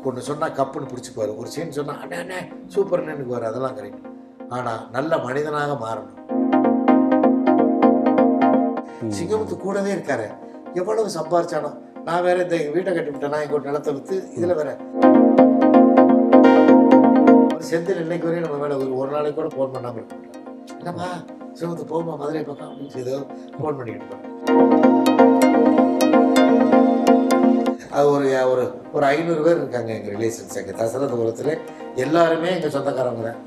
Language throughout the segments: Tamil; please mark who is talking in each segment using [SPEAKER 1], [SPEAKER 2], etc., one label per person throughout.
[SPEAKER 1] ஒன்று சொன்னால் கப்புன்னு பிடிச்சிக்குவார், ஒரு சீன் சொன்னால் அண்ணே அண்ணே சூப்பர்னு எனக்குவார், அதெல்லாம் கரெக்ட். ஆனால் நல்ல மனிதனாக மாறணும். சிங்கமுத்து கூடவே இருக்காரு, எவ்வளவு சம்பாரிச்சானோ. நான் வேற இந்த வீட்டை கட்டிவிட்டேன்னா எங்கள் நிலத்தை விற்று இதில் வேற ஒரு செந்தில் இன்னைக்கு வரையும் நம்ம மேலே ஒரு நாளைக்கு கூட ஃபோன் பண்ணாமல் இருக்கோம். என்னம்மா சிவத்து போகுமா மதுரை பக்கம் அப்படின்னு ஏதோ ஃபோன் பண்ணிக்கிட்டு இருப்பாங்க. அது ஒரு ஒரு 500 பேர் இருக்காங்க எங்கள் ரிலேஷன்ஸ். எங்கள் தசரதபுரத்தில் எல்லாருமே எங்கள் சொந்தக்காரங்க தான்.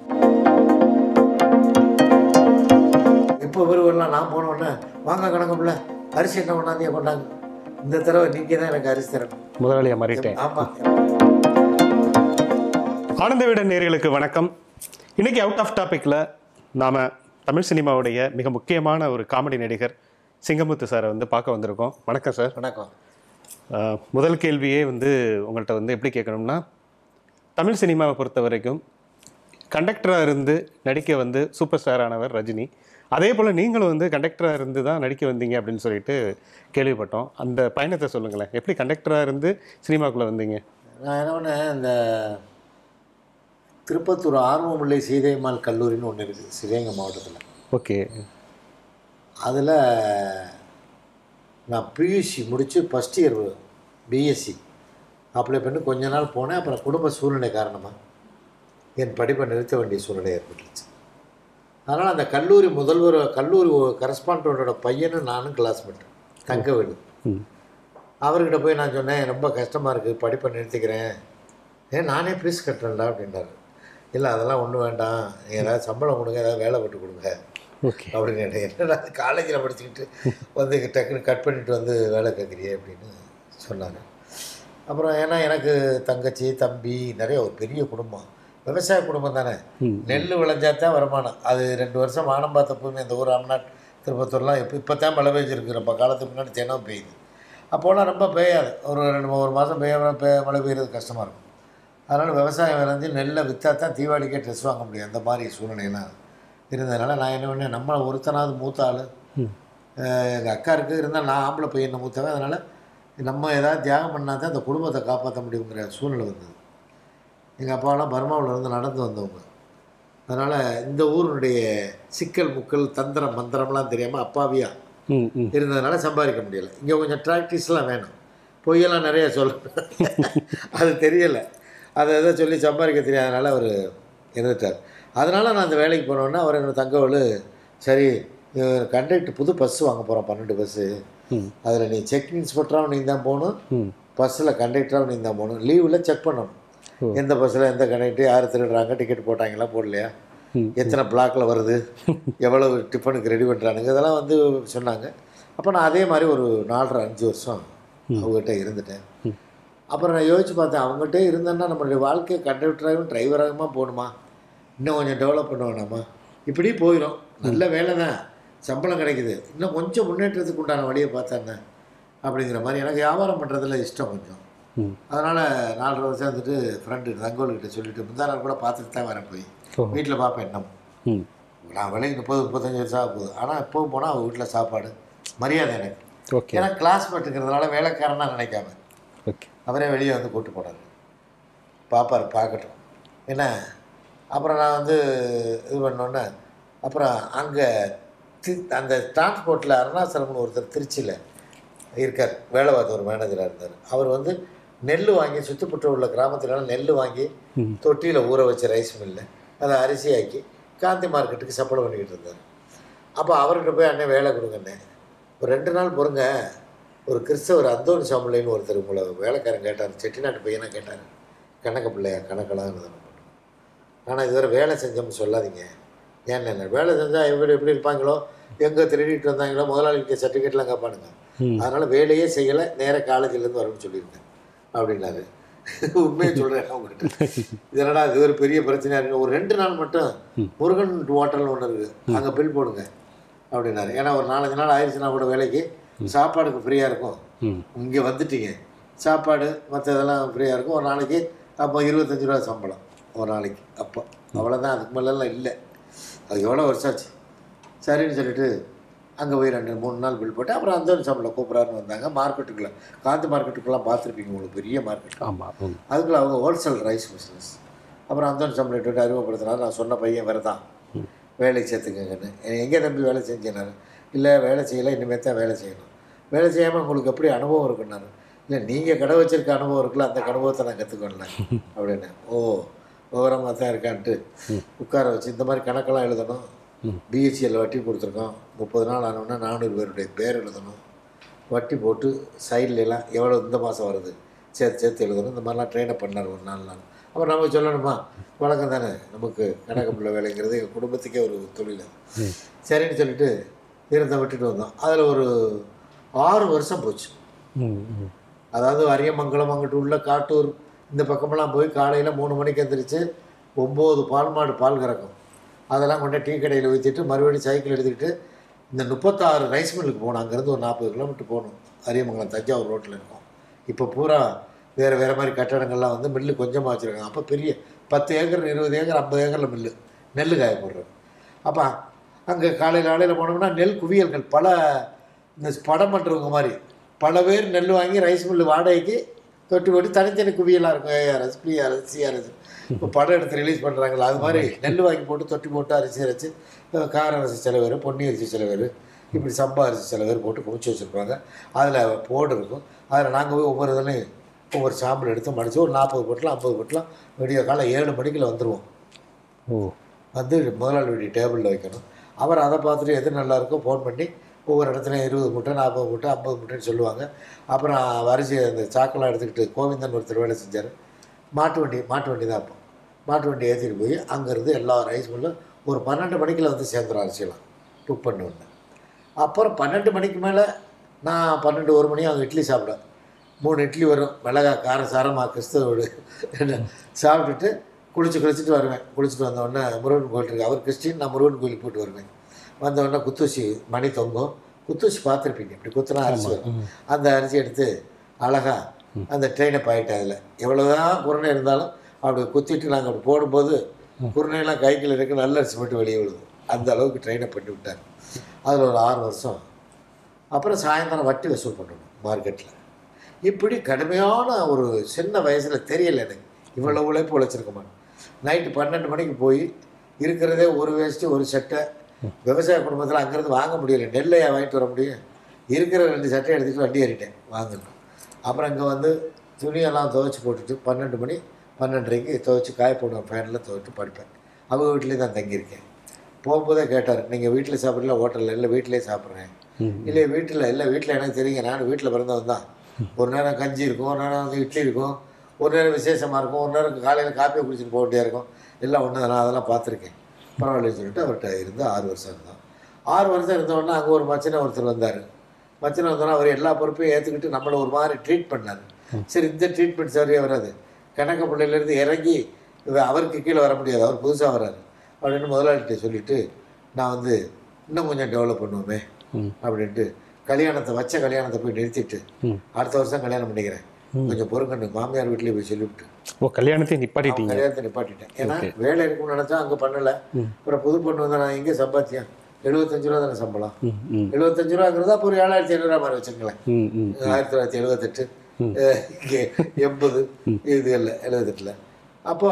[SPEAKER 1] இப்போ ஒருவரெலாம் நான் போனோடனே வாங்க கணக்குள்ள அரிசி என்ன கொண்டாந்தியா கொண்டாங்க, இந்த தடவை நீங்கள் தான் எனக்கு அரிசி தரணும்,
[SPEAKER 2] முதலாளியாக மாறிட்டேன்.
[SPEAKER 1] ஆமாம்.
[SPEAKER 2] ஆனந்த விகடன் நேயர்களுக்கு வணக்கம். இன்றைக்கி அவுட் ஆஃப் டாப்பிக்கில் நாம் தமிழ் சினிமாவுடைய மிக முக்கியமான ஒரு காமெடி நடிகர் சிங்கமுத்து சாரை பார்க்க வந்திருக்கோம். வணக்கம் சார்.
[SPEAKER 1] வணக்கம்.
[SPEAKER 2] முதல் கேள்வியே உங்கள்கிட்ட எப்படி கேட்கணும்னா, தமிழ் சினிமாவை பொறுத்த வரைக்கும் கண்டக்டராக இருந்து நடிக்க சூப்பர் ஸ்டார் ஆனவர் ரஜினி. அதே போல் நீங்களும் கண்டக்டராக இருந்து தான் நடிக்க வந்தீங்க அப்படின்னு சொல்லிட்டு கேள்விப்பட்டோம். அந்த பயணத்தை சொல்லுங்களேன், எப்படி கண்டக்டராக இருந்து சினிமாக்குள்ளே வந்தீங்க?
[SPEAKER 1] நான் என்ன பண்ணேன், இந்த திருப்பத்தூர் ஆர்வமுல்லை சீதையம்மாள் கல்லூரின்னு ஒன்று இருக்குது சிவகங்கை மாவட்டத்தில்.
[SPEAKER 2] ஓகே.
[SPEAKER 1] அதில் நான் பியூசி முடித்து ஃபஸ்ட் இயர் பிஎஸ்சி அப்ளை பண்ணி கொஞ்ச நாள் போனேன். அப்புறம் குடும்ப சூழ்நிலை காரணமாக என் படிப்பை நிறுத்த வேண்டிய சூழ்நிலை ஏற்பட்டுச்சு. அதனால் அந்த கல்லூரி முதல்வர், கல்லூரி கரஸ்பாண்டோட பையனும் நானும் கிளாஸ்மேட், தங்க வீடு. அவர்கிட்ட போய் நான் சொன்னேன், ரொம்ப கஷ்டமாக இருக்குது, படிப்பை நிறுத்திக்கிறேன், நானே ஃபீஸ் கட்டுறேன்டா அப்படின்றாரு. இல்லை அதெல்லாம் ஒன்றும் வேண்டாம், ஏதாவது சம்பளம் கொடுங்க, ஏதாவது வேலை போட்டு கொடுங்க அப்படின்னு கேட்டேன். என்னடா காலேஜில் படிச்சுக்கிட்டு டக்குன்னு கட் பண்ணிவிட்டு வேலை கேட்குறியே அப்படின்னு சொன்னாங்க. அப்புறம் ஏன்னா எனக்கு தங்கச்சி தம்பி நிறைய ஒரு பெரிய குடும்பம், விவசாய குடும்பம் தானே, நெல் விளைஞ்சாதான் வருமானம். அது 2 வருஷம் வானம் பார்த்த பூமி அந்த ஊர் ராம்நாத் திருப்பத்தூர்லாம் இப்போ தான் மழை பெய்ஞ்சிருக்கு. ரொம்ப காலத்துக்கு முன்னாடி தினம் பெய்யுது, அப்போலாம் ரொம்ப பெய்யாது. ஒரு மாதம் மழை பெய்யுறது கஷ்டமாக இருக்கும். அதனால் விவசாயம் விளைஞ்சி நெல்லை விற்றா தான் தீபாவளிக்கே ட்ரெஸ் வாங்க முடியும், அந்த மாதிரி சூழ்நிலையெல்லாம் இருந்ததுனால நான் என்ன பண்ணேன், நம்மளை ஒருத்தனாவது மூத்த ஆள், எங்கள் அக்கா இருக்குது, இருந்தால் நான் ஆம்பளை பையனை மூத்தவன், அதனால் நம்ம ஏதாவது தியாகம் பண்ணால் தான் அந்த குடும்பத்தை காப்பாற்ற முடியுங்கிற சூழ்நிலை வந்தது. எங்கள் அப்பாவெல்லாம் பர்மாவில் இருந்து நடந்து வந்தவங்க. அதனால் இந்த ஊருடைய சிக்கல் முக்கல் தந்திரம் மந்திரம்லாம் தெரியாமல் அப்பாவியாக இருந்ததுனால சம்பாதிக்க முடியலை. இங்கே கொஞ்சம் ப்ராக்டிஸ்லாம் வேணும், பொய்யெல்லாம் நிறைய சொல்லணும், அது தெரியலை, அதை எதை சொல்லி சம்பாதிக்க தெரியாதனால அவர் இருந்துட்டார். அதனால் நான் அந்த வேலைக்கு போனோன்னா அவர் என்னோடய தங்கவள், சரி கண்டக்டர் புது பஸ்ஸு வாங்க போகிறோம் 12 பஸ்ஸு, அதில் நீ செக் இன்ஸ்பெக்டராகவும் நீ தான் போகணும், பஸ்ஸில் கண்டக்டராகவும் நீ தான் போகணும், லீவில் செக் பண்ணணும் எந்த பஸ்ஸில் எந்த கண்டக்டர் யார் திருடுறாங்க, டிக்கெட் போட்டாங்களா போடலையா, எத்தனை பிளாக்கில் வருது, எவ்வளவு டிஃபனுக்கு ரெடி பண்ணுறானுங்க, இதெல்லாம் சொன்னாங்க. அப்போ நான் அதே மாதிரி ஒரு 4.5 வருஷம் அவங்ககிட்ட இருந்துட்டேன். அப்புறம் நான் யோசித்து பார்த்தேன், அவங்ககிட்ட இருந்தேன்னா நம்மளுடைய வாழ்க்கை கண்டக்டராகவும் டிரைவராகவுமா போகணுமா, இன்னும் கொஞ்சம் டெவலப் பண்ண வேணாமா, இப்படி போயிடும். நல்ல வேலை தான், சம்பளம் கிடைக்குது, இன்னும் கொஞ்சம் முன்னேற்றத்துக்கு உண்டான வழியை பார்த்தேன் அப்படிங்கிற மாதிரி. எனக்கு வியாபாரம் பண்ணுறதுல இஷ்டம் கொஞ்சம். அதனால் 4.5 வருஷம் ஃப்ரெண்டு தங்கோல்கிட்ட சொல்லிவிட்டு முந்தா நாள் கூட பார்த்துட்டு தான் வரேன், போய் வீட்டில் பார்ப்பேன். இன்னும் நான் விலைக்கு 30-35 வருஷம் ஆக போகுது, ஆனால் எப்போவும் போனால் அவள் வீட்டில் சாப்பாடு மரியாதை எனக்கு. ஏன்னா கிளாஸ்மேட்டுங்கிறதுனால வேலைக்காரனாக நினைக்காம அவரே வெளியே கூப்பிட்டு போனார், பாப்பார் பார்க்கட்டும் என்ன. அப்புறம் நான் இது பண்ணோன்னே அப்புறம் அங்கே அந்த டிரான்ஸ்போர்ட்டில் அருணாச்சலம்னு ஒருத்தர் திருச்சியில் இருக்கார், வேலை பார்த்த ஒரு மேனேஜராக இருந்தார். அவர் நெல் வாங்கி சுற்றுப்புற உள்ள கிராமத்தினால நெல் வாங்கி தொட்டியில் ஊற வச்ச ரைஸ் மில்லில் அதை அரிசியாக்கி காந்தி மார்க்கெட்டுக்கு சப்ளை பண்ணிக்கிட்டு இருந்தார். அப்போ அவர்கிட்ட போய் அண்ணே வேலை கொடுங்கண்ணே, ஒரு 2 நாள் பொறுங்க, ஒரு கிறிஸ்தவர் அந்தோணி சாமுலைன்னு ஒருத்தர் உங்களை வேலைக்காரன் கேட்டார், செட்டிநாட்டு பையனாக கேட்டார், கணக்க பிள்ளையா கணக்கெல்லாம் இருந்தேன். ஆனால் இதுவரை வேலை செஞ்சோம்னு சொல்லாதீங்க, ஏன் என்ன வேலை செஞ்சால் எப்படி இருப்பாங்களோ, எங்கே திருடிட்டு வந்தாங்களோ, முதலாளிக்கு சர்டிஃபிகேட்லாம் கேட்பானுங்க, அதனால் வேலையே செய்யலை, நேராக காலேஜிலேருந்து வரணும்னு சொல்லியிருக்கேன் அப்படின்னாரு. உண்மையை சொல்கிறேன் அவங்ககிட்ட, இதனடா இது ஒரு பெரிய பிரச்சனையாக இருக்குது, ஒரு 2 நாள் மட்டும் முருகன் ஹோட்டல்னு ஒன்று இருக்குது அங்கே பில் போடுங்க அப்படின்னாரு. ஏன்னா ஒரு 4-5 நாள் ஆயிடுச்சுன்னா கூட வேலைக்கு சாப்பாடுக்கு ஃப்ரீயாக இருக்கும், இங்கே வந்துட்டீங்க சாப்பாடு மற்ற இதெல்லாம் ஃப்ரீயாக இருக்கும், ஒரு நாளைக்கு அப்போ 25 ரூபா சம்பளம் ஒரு நாளைக்கு, அப்போ அவ்வளோதான், அதுக்கு மேலெல்லாம் இல்லை. அது எவ்வளோ வருஷம் ஆச்சு. சரின்னு சொல்லிட்டு அங்கே போய் 2-3 நாள் பில் போட்டு அப்புறம் அந்தோனி சாமியில் கூப்பிட்றாருன்னு வந்தாங்க. மார்க்கெட்டுக்குள்ளே காந்தி மார்க்கெட்டுக்குள்ளெலாம் பார்த்துருப்பீங்க, உங்களுக்கு பெரிய மார்க்கெட்.
[SPEAKER 2] ஆமாம்.
[SPEAKER 1] அதுக்குள்ளே அவங்க ஹோல்சேல் ரைஸ் பிஸ்னஸ். அப்புறம் அந்தோனி சாமியில் விட்டு அறிமுகப்படுத்தினார். நான் சொன்ன பையன் வேறு தான், வேலைக்கு சேர்த்துக்கங்கன்னு. எங்கே தம்பி வேலை செஞ்சேனாரு? இல்லை வேலை செய்யலை, இனிமேல் தான் வேலை செய்யணும். வேலை செய்யாமல் உங்களுக்கு எப்படி அனுபவம் இருக்குன்னாரு. இல்லை நீங்கள் கடை வச்சிருக்க அனுபவம் இருக்குல்ல, அந்த அனுபவத்தை நான் கற்றுக்கொள்ளேன் அப்படின்னு. ஓ, விவரமாக தான் இருக்கான்ட்டு உட்கார வச்சு இந்த மாதிரி கணக்கெல்லாம் எழுதணும். பிஹெச்எல் வட்டி கொடுத்துருக்கோம். 30 நாள் ஆனோன்னா 400 பேருடைய பேர் எழுதணும். வட்டி போட்டு சைட்லலாம் எவ்வளோ இந்த மாதம் வருது சேர்த்து எழுதணும். இந்த மாதிரிலாம் ட்ரெயினப் பண்ணார் ஒரு 4 நாள். அப்புறம் நம்ம சொல்லணுமா, வழக்கம் தானே நமக்கு கணக்கு பிள்ளை வேலைங்கிறது எங்கள் குடும்பத்துக்கே ஒரு தொழில். சரின்னு சொல்லிட்டு இருந்த விட்டுட்டு வந்தோம். அதில் ஒரு 6 வருஷம் போச்சு. அதாவது அரியமங்கலம் அங்கிட்டு உள்ள காட்டூர் இந்த பக்கமெல்லாம் போய் காலையில் 3 மணிக்கு எழுந்திரிச்சு 9 பால் மாடு பால் கறக்கும். அதெல்லாம் கொண்டு டீ கடையில் ஊற்றிட்டு மறுபடியும் சைக்கிள் எடுத்துக்கிட்டு இந்த 36 ரைஸ் மில்லுக்கு போகணும். அங்கேருந்து ஒரு 40 கிலோமீட்டர் போகணும். அரியமங்கலம் தஞ்சாவூர் ரோட்டில் இருக்கும். இப்போ பூரா வேறு மாதிரி கட்டடங்கள்லாம் வந்து மில்லு கொஞ்சமாக வச்சுருக்காங்க. அப்போ பெரிய 10 ஏக்கர் 20 ஏக்கர் 50 ஏக்கரில் மில்லு நெல் காய போடுறது. அப்போ அங்கே காலையில் போனோம்னா நெல் குவியல்கள் பல இந்த படம் பண்ணுறவங்க மாதிரி பல பேர் நெல் வாங்கி ரைஸ் மில்லு வாடகைக்கு தொட்டி போட்டு தனித்தனி குவியலாக இருக்கும். ARS, PRS, CRS. இப்போ படம் எடுத்து ரிலீஸ் பண்ணுறாங்களா அது மாதிரி நெல் வாங்கி போட்டு தொட்டி போட்டு அரிசி அரைச்சி கார அரிசி சில பேர், பொன்னி அரிசி சில பேர், இப்படி சம்பா அரிசி சில பேர் போட்டு குமிச்சு வச்சுருப்பாங்க. அதில் போடு இருக்கும். அதில் நாங்கள் போய் ஒவ்வொரு இதுலையும் ஒவ்வொரு சாம்பிள் எடுத்து மடித்து ஒரு 40 பொட்டலாம் 50 பொட்டலாம் விடிய காலம் 7 மணிக்குள்ள வந்துடுவோம். வந்து முதலாளி வீட்டு டேபிளில் வைக்கணும். அவர் அதை பார்த்துட்டு எது நல்லாயிருக்கோ ஃபோன் பண்ணி ஒவ்வொரு இடத்துலையும் 20 மூட்டை 40 மூட்டை 50 மூட்டைன்னு சொல்லுவாங்க. அப்புறம் அரிசி அந்த சாக்கெல்லாம் எடுத்துக்கிட்டு கோவிந்தன் ஒருத்தர் வேலை செஞ்சார். மாட்டு வண்டி தான். அப்போ மாட்டு வண்டி ஏற்றிட்டு போய் அங்கேருந்து எல்லா ரைஸ் மில்லும் ஒரு 12 மணிக்குள்ள வந்து சேர்ந்துடும் அரிசியெல்லாம் குக் பண்ண உடனே. அப்புறம் 12 மணிக்கு மேலே நான் 12-1 மணி அவங்க இட்லி சாப்பிடுவேன். 3 இட்லி வரும், மிளகா காரசாரமாக கிறிஸ்தவ வீடு சாப்பிட்டுட்டு குளிச்சுட்டு வருவேன். குளிச்சுட்டு வந்தோடனே முருகன் கோயில் இருக்குது, அவர் கிறிஸ்டின், நான் முருகன் கோயிலுக்கு போய்ட்டு வருவேன். வந்தோடனே குத்தூசி மணி தொங்கும். குத்தூசி பார்த்துருப்பீங்க, இப்படி குத்துனா அரிசி வரும். அந்த அரிசி எடுத்து அழகாக அந்த ட்ரெயினை பாயிட்டேன். அதில் எவ்வளோதான் குருணை இருந்தாலும் அப்படி குத்திட்டு நாங்கள் அப்படி போடும்போது குருணையெல்லாம் கைக்கில் இருக்குது, நல்ல அரிசி மட்டும் வெளியே விழுது. அந்த அளவுக்கு ட்ரெயினை பண்ணி விட்டார். அதில் ஒரு 6 வருஷம். அப்புறம் சாயந்தரம் வட்டி வசூல் பண்ணணும் மார்க்கெட்டில். இப்படி கடுமையான ஒரு சின்ன வயசில் தெரியலை எனக்கு இவ்வளோ உழைப்பு உழைச்சிருக்க மாட்டேன். நைட்டு 12 மணிக்கு போய் இருக்கிறதே ஒரு வேஷ்டி ஒரு சட்டை. விவசாய குடும்பத்தில் அங்கேருந்து வாங்க முடியலை, நெல்லையா வாங்கிட்டு வர முடியும். இருக்கிற 2 சட்டை எடுத்துகிட்டு வண்டி ஏறிட்டேன் வாங்கணும். அப்புறம் இங்கே வந்து துணியெல்லாம் துவைச்சி போட்டுட்டு 12 மணி 12:30க்கு துவைச்சி காய போடுவேன். ஃபேனில் துவைட்டு படுப்பேன். அவங்க வீட்லேயே தான் தங்கியிருக்கேன். போகும்போதே கேட்டார், நீங்கள் வீட்டில் சாப்பிட்றீங்களா ஹோட்டலில்? இல்லை வீட்டிலே சாப்பிட்றேன். இல்லை வீட்டில் எனக்கு தெரியுங்க, நான் வீட்டில் பிறந்தவன் தான். ஒரு நேரம் கஞ்சி இருக்கும், ஒரு நேரம் வந்து இட்லி இருக்கும், ஒரு நேரம் விசேஷமாக இருக்கும், ஒரு நேரம் காலையில் காப்பியை குடிச்சிட்டு போக வேண்டியா இருக்கும். எல்லாம் ஒன்று தான், நான் அதெல்லாம் பார்த்துருக்கேன். பரவாயில்லன்னு சொல்லிட்டு அவர்கிட்ட இருந்து 6 வருஷம் இருந்தோம். 6 வருஷம் இருந்தோடனே அங்கே ஒரு மச்சனை ஒருத்தர் வந்தார். மச்சனை வந்தோன்னா அவர் எல்லா பொறுப்பையும் ஏற்றுக்கிட்டு நம்மளை ஒரு மாதிரி ட்ரீட் பண்ணார். சரி, இந்த ட்ரீட்மெண்ட் சரியாக வராது, கணக்க பிள்ளையிலேருந்து இறங்கி அவருக்கு கீழே வர முடியாது, அவர் புதுசாக வர்றாரு அப்படின்னு முதலாளிகிட்ட சொல்லிவிட்டு நான் வந்து இன்னும் கொஞ்சம் டெவலப் பண்ணுவோமே அப்படின்ட்டு கல்யாணத்தை போய் நிறுத்திட்டு அடுத்த வருஷம் கல்யாணம் பண்ணிக்கிறேன், கொஞ்சம் பொறுங்கன்னு மாமியார் வீட்லேயே போய் சொல்லிவிட்டு
[SPEAKER 2] கல்யாணத்தை
[SPEAKER 1] நிப்பாட்டிட்டேன். ஏன்னா வேலை இருக்குன்னு நினச்சா அங்கே பண்ணலை. அப்புறம் புது பொண்ணு வந்து நான் எங்கே சம்பாத்தியம் 75 ரூபா தானே சம்பளம். 75 ரூபாங்கிறது அப்போ ஒரு 7,500 மாதிரி வச்சுங்களேன். 1978 இங்கே 80 இது இல்லை 78ல். அப்போ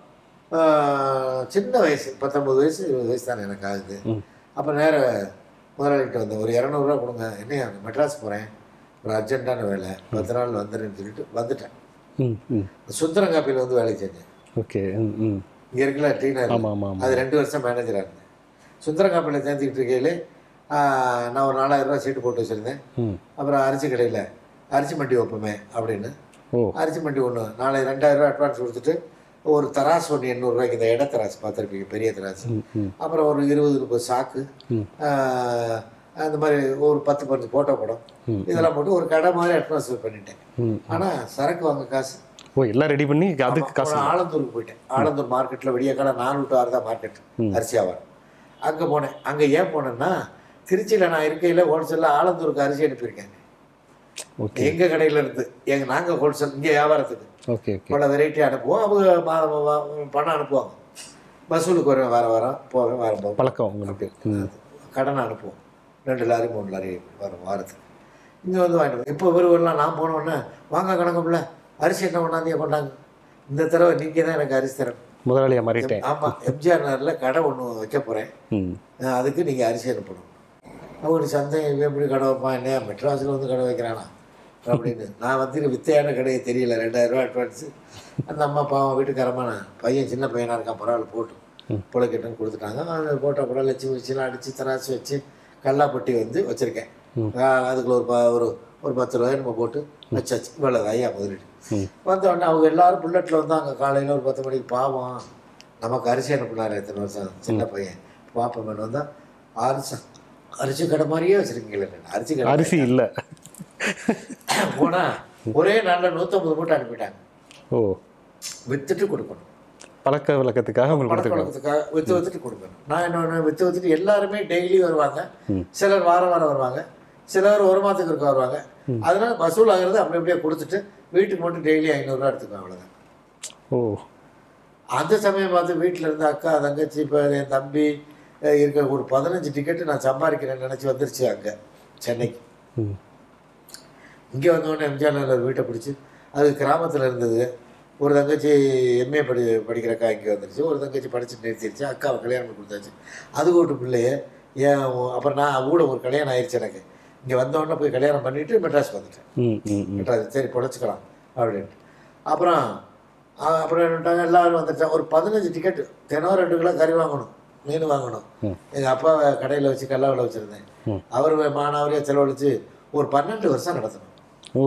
[SPEAKER 1] சின்ன வயசு 19 வயசு 20 வயசு தானே எனக்கு ஆகுது. அப்போ நேராக முதலாளிகிட்ட வந்தேன், ஒரு 200 ரூபா கொடுங்க, என்னையா மெட்ராஸ் போகிறேன், ஒரு அர்ஜென்ட்டான வேலை 10 நாள் வந்துடுன்னு சொல்லிட்டு வந்துட்டேன். சுந்தரங்காப்பியில் வந்து வேலை செஞ்சேன்.
[SPEAKER 2] ஓகே,
[SPEAKER 1] இங்கே இருக்குல்ல டீனர், அது 2 வருஷம் மேனேஜராக இருந்தேன். சுந்தரங்காப்பியில் சேர்ந்துக்கிட்டு இருக்கையிலே நான் ஒரு 4000 ரூபா சீட்டு போட்டு வச்சுருந்தேன். அப்புறம் அரிசி கடையில் அரிசி மண்டி வைப்போமே அப்படின்னு அரிசி மண்டி ஒன்று 2000 ரூபா அட்வான்ஸ் கொடுத்துட்டு ஒரு தராசு ஒன்று 800 ரூபாய்க்கு, இந்த இட தராசு பார்த்துருப்பீங்க, பெரிய தராசு. அப்புறம் ஒரு 20 சாக்கு, அந்த மாதிரி ஒரு 10-15 ஃபோட்டோ படம், இதெல்லாம் போட்டு ஒரு கடை மாதிரி அட்வான்ஸ் பண்ணிட்டேன். ஆனால் சரக்கு வாங்க காசு
[SPEAKER 2] எல்லாம் ரெடி பண்ணி அதுக்கு காசு.
[SPEAKER 1] ஆலந்தூருக்கு போயிட்டேன். ஆலந்தூர் மார்க்கெட்டில் விடிய கடை 4 to 6 தான் மார்க்கெட் அரிசி வியாபாரம். அங்கே போனேன். அங்கே ஏன் போனேன்னா திருச்சியில் நான் இருக்கையில் ஹோல்சேலில் ஆலந்தூருக்கு அரிசி அனுப்பியிருக்கேன் எங்கள் கடையில் இருந்து. நாங்கள் ஹோல்சேல் இங்கே வியாபாரத்துக்கு பல வெரைட்டி அனுப்புவோம். அவங்க பணம் அனுப்புவாங்க, வசூலுக்கு வருவேன், வாரம் போவேன், வாரம் போவேன்,
[SPEAKER 2] பழக்கம் உங்களுக்கு.
[SPEAKER 1] கடன் அனுப்புவோம். 2 லாரி 3 லாரி வரும் வாரத்துக்கு. இங்கே வந்து வாங்கிட்டு வரும். இப்போ வரலாம் நான் போனோடனே வாங்க கணக்கும்ல அரிசி என்ன கொண்டாந்தியா கொண்டாங்க, இந்த தடவை நீங்கள் தான் எனக்கு அரிசி தரணும்.
[SPEAKER 2] முதலாளியாக மாறிட்டேன்.
[SPEAKER 1] ஆமாம், எம்ஜிஆர் நகரில் கடை ஒன்று வைக்க போகிறேன், அதுக்கு நீங்கள் அரிசி அனுப்பணும். அவங்களுக்கு சந்தேகம், எப்படி கடை வைப்பான், என்னையா மெட்ராஸில் வந்து கடை வைக்கிறானா அப்படின்னு. நான் வந்து வித்தையான கடையை தெரியல, 2000 ரூபா அட்வான்ஸு. அந்த அம்மா பாவம் வீட்டுக்காரமான பையன், சின்ன பையனாக இருக்கான், பரவாயில்ல போட்டு புழக்கிட்டுன்னு கொடுத்துட்டாங்க. அது போட்ட அப்புறம் லட்சுமி வச்சுலாம் அடித்து தராசு வச்சு கல்லாப்பட்டி வந்து வச்சுருக்கேன். அதுக்குள்ள ஒரு 10 ரூபாய் நம்ம போட்டு வச்சாச்சு. இவ்வளோ ஐயா முதலீடு. வந்தோடனே அவங்க எல்லோரும் புல்லட்டில் வந்தாங்க. காலையில் ஒரு 10 மணிக்கு. பாவம் நமக்கு அரிசி அனுப்பினார் எத்தனை வருஷம் சின்ன பையன். பாப்பா மேன் வந்தால் அரிசி கடை மாதிரியே வச்சுருக்கீங்களே. அரிசி இல்லை போனால் ஒரே நாளில் 150 மூட்டை அனுப்பிட்டாங்க.
[SPEAKER 2] ஓ,
[SPEAKER 1] விற்றுட்டு கொடுக்கணும்.
[SPEAKER 2] பழக்க வழக்கத்துக்காக
[SPEAKER 1] விற்றுட்டு கொடுக்கணும். நான் என்ன விற்றுட்டு எல்லாருமே டெய்லி வருவாங்க. சிலர் வாரம் வருவாங்க, சிலர் 1 மாதத்துக்கு இருக்க வருவாங்க. அதனால வசூல் ஆகிறது அப்படி அப்படியே கொடுத்துட்டு வீட்டுக்கு மட்டும் டெய்லி 500 ரூபா எடுத்துக்குவேன், அவ்வளோதான்.
[SPEAKER 2] ஓ, அந்த
[SPEAKER 1] சமயம் பார்த்து வீட்டில் இருந்த அக்கா தங்கச்சி இப்போ என் தம்பி இருக்கிற ஒரு 15 டிக்கெட்டு நான் சம்பாதிக்கிறேன்னு நினச்சி வந்துருச்சு அங்கே சென்னைக்கு. இங்கே வந்தோடனே எம்ஜிஆர் நகரில் வீட்டை பிடிச்சி, அது கிராமத்தில் இருந்தது. ஒரு தங்கச்சி எம்ஏ படிக்கிற அக்கா இங்கே வந்துருச்சு. ஒரு தங்கச்சி படிச்சுட்டு நிறுத்திடுச்சு. அக்காவை கல்யாணம் பண்ணி கொடுத்தாச்சு. அது ஒரு பிள்ளைய ஏன் அப்புறம் நான் கூட ஒரு கல்யாணம் ஆயிடுச்சு எனக்கு. இங்கே வந்தோடனே போய் கல்யாணம் பண்ணிவிட்டு மெட்ராஸ் வந்துட்டேன். மெட்ராஸ் சரி பொழைச்சிக்கலாம் அப்படின்ட்டு. அப்புறம் என்னட்டாங்க, எல்லோரும் வந்துட்டாங்க. ஒரு 15 டிக்கெட்டு, தினம் 2 கிலோ கறி வாங்கணும், மீன் வாங்கணும். எங்கள் அப்பா கடையில் வச்சு கல்லாவில் வச்சுருந்தேன். அவர் மாணவரையே செலவழித்து ஒரு 12 வருஷம் நடத்தணும்.
[SPEAKER 2] ஓ,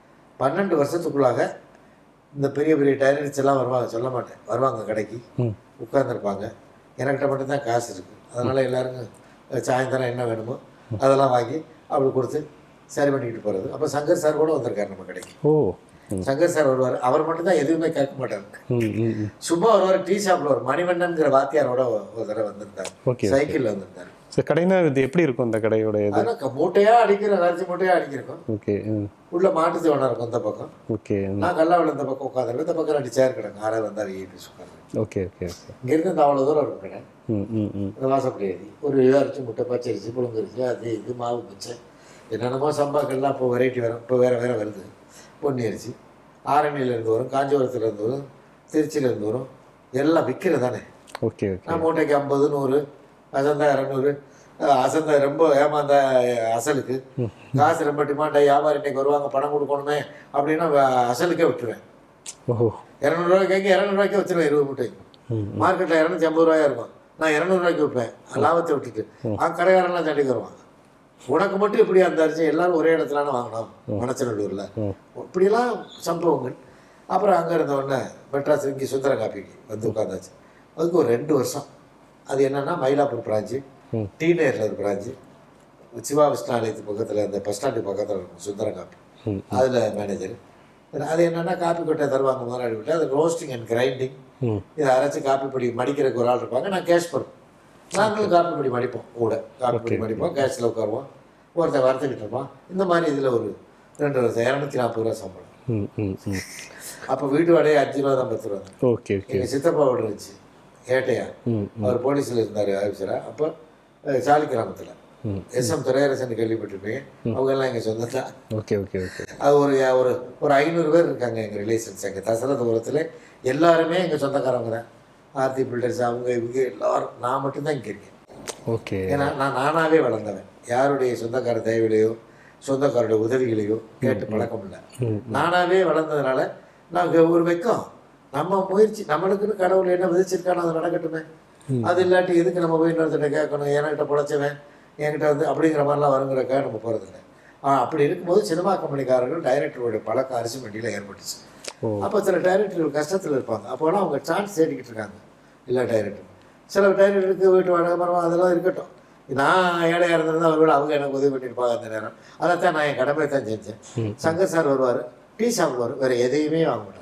[SPEAKER 1] 12 வருஷத்துக்குள்ளாக இந்த பெரிய பெரிய டைரக்டர்ஸ் எல்லாம் வருவாங்க, சொல்ல மாட்டேன், வருவாங்க கடைக்கு உட்காந்துருப்பாங்க. எனக்கிட்ட மட்டும்தான் காசு இருக்குது. அதனால் எல்லாருக்கும் சாயந்தரம் என்ன வேணுமோ அதெல்லாம் வாங்கி அப்படி கொடுத்து சரி பண்ணிக்கிட்டு போகிறது. அப்போ சங்கர் சார் கூட வந்திருக்காரு நம்ம கடைக்கு.
[SPEAKER 2] ஓ,
[SPEAKER 1] சங்கர் சார் வருவார். அவர் மட்டும்தான் எதுவுமே கேட்க மாட்டார். சும்மா வருவார். டீ ஷாப்பில் ஒரு மணிவண்ணன்கிற வாத்தியாரோட ஒரு தடவை வந்திருந்தார், சைக்கிளில் வந்திருந்தார்.
[SPEAKER 2] கடைனா இது எப்படி இருக்கும்? அந்த கடையோட
[SPEAKER 1] மூட்டையாக அடிக்கிற அரிசி மூட்டையாக அடிக்கிறோம்.
[SPEAKER 2] ஓகே,
[SPEAKER 1] உள்ள மாட்டு தீவனம் இருக்கும் இந்த பக்கம்.
[SPEAKER 2] ஓகே, நான்
[SPEAKER 1] கல்லாவில் இந்த பக்கம் உட்காந்துருக்கேன். இந்த பக்கம் 2 சேர் கிடக்கும். ஆறாவது வந்தால் உட்காந்து.
[SPEAKER 2] Okay okay okay.
[SPEAKER 1] இங்கேருந்து இந்த அவ்வளோ தூரம் இருக்கும் கடை. இந்த வாசப்படி ஏறி ஒரு அரிசி முட்டை, பச்சரிசி, புழுங்கரிசி, அது இது மாவு பச்சை என்னென்னமோ சம்பாக்கள்லாம் இப்போ வெரைட்டி வரும். இப்போ வேறு வருது. பொன்னி அரிசி ஆரணியிலேருந்து வரும், காஞ்சிபுரத்துலேருந்து வரும், திருச்சியிலேருந்து வரும். எல்லாம் விற்கிறது தானே.
[SPEAKER 2] Okay okay.
[SPEAKER 1] நான் மூட்டைக்கு 50, 100, அசந்தா 200. அசந்தா ரொம்ப ஏமாந்த அசலுக்கு காசு ரொம்ப டிமாண்டாக வியாபாரி இன்னைக்கு வருவாங்க பணம் கொடுக்கணுமே அப்படின்னா அசலுக்கே விட்டுருவேன்.
[SPEAKER 2] ஓஹோ,
[SPEAKER 1] 200 ரூபாய்க்கு 200 ரூபாய்க்கு வச்சுருவேன். 20 மூட்டைக்கு. மார்க்கெட்டில் 250 ரூபாயா இருக்கும். நான் 200 ரூபாய்க்கு விற்பேன், லாபத்தை விட்டுட்டு. கடைக்காரெல்லாம் சண்டைக்கு வருவான். உனக்கு மட்டும் இப்படி அந்த அரிசி எல்லாரும் ஒரே இடத்துலான வாங்கினோம் மணச்சநல்லூரில். இப்படியெல்லாம் சம்பவங்கள். அப்புறம் அங்கே இருந்தோடனே மெட்ராஸ் இங்கே சுந்தர காப்பிக்கு வந்து உட்காந்தாச்சு. அதுக்கு ஒரு 2 வருஷம். அது என்னென்னா மயிலாப்பூர் பிரான்ச்சு, டீநேரில் ஒரு பிரான்ச்சு, சிவா விஷ்ணாலயத்து பக்கத்தில் அந்த பஸ் ஸ்டாண்டு பக்கத்தில் இருக்கும் சுந்தர காப்பி. அதில் மேனேஜர். அது என்னென்னா காப்பி கொட்டை தருவாங்க முதலாளி விட்டு. அது ரோஸ்டிங் அண்ட் கிரைண்டிங். இதை அரைச்சி காப்பி பொடி மடிக்கிறதுக்கு ஒரு ஆள் இருப்பாங்க. நான் கேஷ் பண்ணும். நாங்களும் காப்பி பொடி மடிப்போம், கூட காப்பி பொடி மடிப்போம், கேஸில் உட்காருவோம், ஒருத்தர் வறுத்துக்கிட்டு இருப்போம். இந்த மாதிரி இதில் ஒரு 2 வருஷம் 240 ரூபா சம்பளம். அப்போ வீட்டு வாடகை 5 ரூபா தான் 10 ரூபா தான்.
[SPEAKER 2] ஓகே.
[SPEAKER 1] எங்கள் சித்தப்பா வீடு இருந்துச்சு ஏட்டையா. அவர் போலீஸில் இருந்தார் ஆஃபீஸராக. அப்போ சாலி கிராமத்தில் எஸ்எம் துரையரசன் கேள்விப்பட்டிருப்பீங்க. அவங்க எல்லாம் எங்கள் சொந்தம் தான்.
[SPEAKER 2] Okay okay okay.
[SPEAKER 1] அது ஒரு 500 பேர் இருக்காங்க எங்கள் ரிலேஷன்ஸ். எங்கள் தசரதபுரத்தில் எல்லாருமே எங்கள் சொந்தக்காரங்க தான். ஆர்த்தி பில்டர்ஸ் அவங்க இவங்க எல்லாரும். நான் மட்டும்தான் இங்கே இருக்கேன்.
[SPEAKER 2] ஓகே.
[SPEAKER 1] ஏன்னா நான் நானாகவே வளர்ந்தவன். யாருடைய சொந்தக்கார தேவையிலையோ சொந்தக்காரோடைய உதவிகளையோ கேட்டு பழக்கம் இல்லை. நானாகவே வளர்ந்ததுனால நாங்கள் ஒரு வெக்கம், நம்ம முயற்சி, நம்மளுக்குன்னு கடவுள் என்ன விதிச்சிருக்கானோ அது நடக்கட்டுமே. அது இல்லாட்டி எதுக்கு நம்ம போய் இன்னொருத்தட்ட கேட்கணும், என்கிட்ட பொழைச்சவன் என்கிட்ட வந்து அப்படிங்கிற மாதிரிலாம் வருங்கிறக்காக நம்ம போகிறதில்ல. அப்படி இருக்கும்போது சினிமா கம்பெனிக்காரர்கள் டைரக்டருடைய பழக்கம் அரிசி மண்டியில் ஏற்பட்டுச்சு. அப்போ சில டைரக்டர்கள் கஷ்டத்தில் இருப்பாங்க. அப்போலாம் அவங்க சான்ஸ் தேடிக்கிட்டு இருக்காங்க. இல்லை டைரக்டர் சில டைரக்டருக்கு வீட்டு வாடகை மரம் அதெல்லாம் இருக்கட்டும். நான் ஏழையாக இருந்திருந்தால் அவர்கள் அவங்க எனக்கு உதவி பண்ணியிருப்பாங்க அந்த நேரம். அதைத்தான் நான் என் கடமை தான் செஞ்சேன். சங்கர் சார் வருவார், டீ சாப்பிடுவார், வேறு எதையுமே வாங்க மாட்டார்.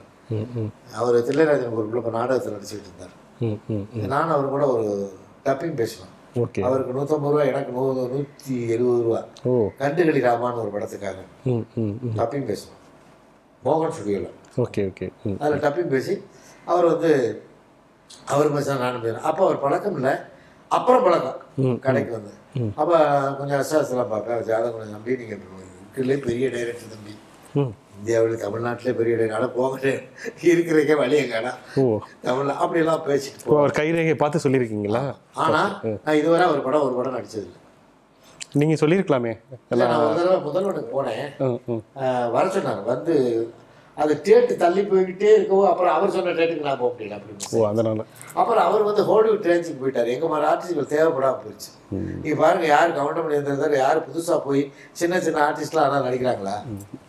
[SPEAKER 1] அவர் தில்லைராஜன் ஒரு இப்போ நாடகத்தில் நடிச்சுக்கிட்டு இருந்தார். நான் அவர் கூட ஒரு டப்பிங் பேசுவேன். அவருக்கு 150 ரூபா, எனக்கு 170 ரூபா. கண்டுகளி ராமான்னு ஒரு படத்துக்காக டப்பிங் பேசுவேன் மோகன் ஸ்டுடியோவில்.
[SPEAKER 2] Okay okay.
[SPEAKER 1] அதில் டப்பிங் பேசி அவர் அவர் பேச நானும் பேசுகிறேன். அப்போ அவர் பழக்கம் இல்லை, அப்புறம் பழக்கம் கடைக்கு வந்து அப்போ கொஞ்சம் அசாசலாம் பார்ப்பேன், ஜாதகம் கொஞ்சம் நம்பி நீங்கள் இருக்கிறதுலே பெரிய டைரக்டர் தம்பி, இந்தியாவில் தமிழ்நாட்டிலே பெரிய டைரக்டர் போகட்டு இருக்கிறதுக்கே வழியை கடா தமிழ் அப்படிலாம் பேசிட்டு
[SPEAKER 2] அவர் கைரேகையை பார்த்து சொல்லியிருக்கீங்களா?
[SPEAKER 1] ஆனால் நான் இதுவரை ஒரு படம் நடிச்சதில்லை.
[SPEAKER 2] நீங்கள் சொல்லியிருக்கலாமே.
[SPEAKER 1] நான் ஒரு தடவை முதல்வனுக்கு போனேன், வர சொன்னாங்க, வந்து அது டேட்டு தள்ளி போய்கிட்டே இருக்கவோ அப்புறம் அவர் சொன்ன டேட்டுக்கு நான் போக முடியல அப்படின்னு.
[SPEAKER 2] அதனால
[SPEAKER 1] அப்புறம் அவர் வந்து ஹாலிவுட் ரேஞ்சுக்கு போயிட்டார். எங்கள் மாதிரி ஆர்டிஸ்ட்கள் தேவைப்படாமல் போயிடுச்சு. நீங்கள் பாருங்கள், யார் கவுண்டமணி இருந்திருந்தாரு, யார் புதுசாக போய் சின்ன சின்ன ஆர்டிஸ்ட்லாம் ஆனால் நடிக்கிறாங்களா?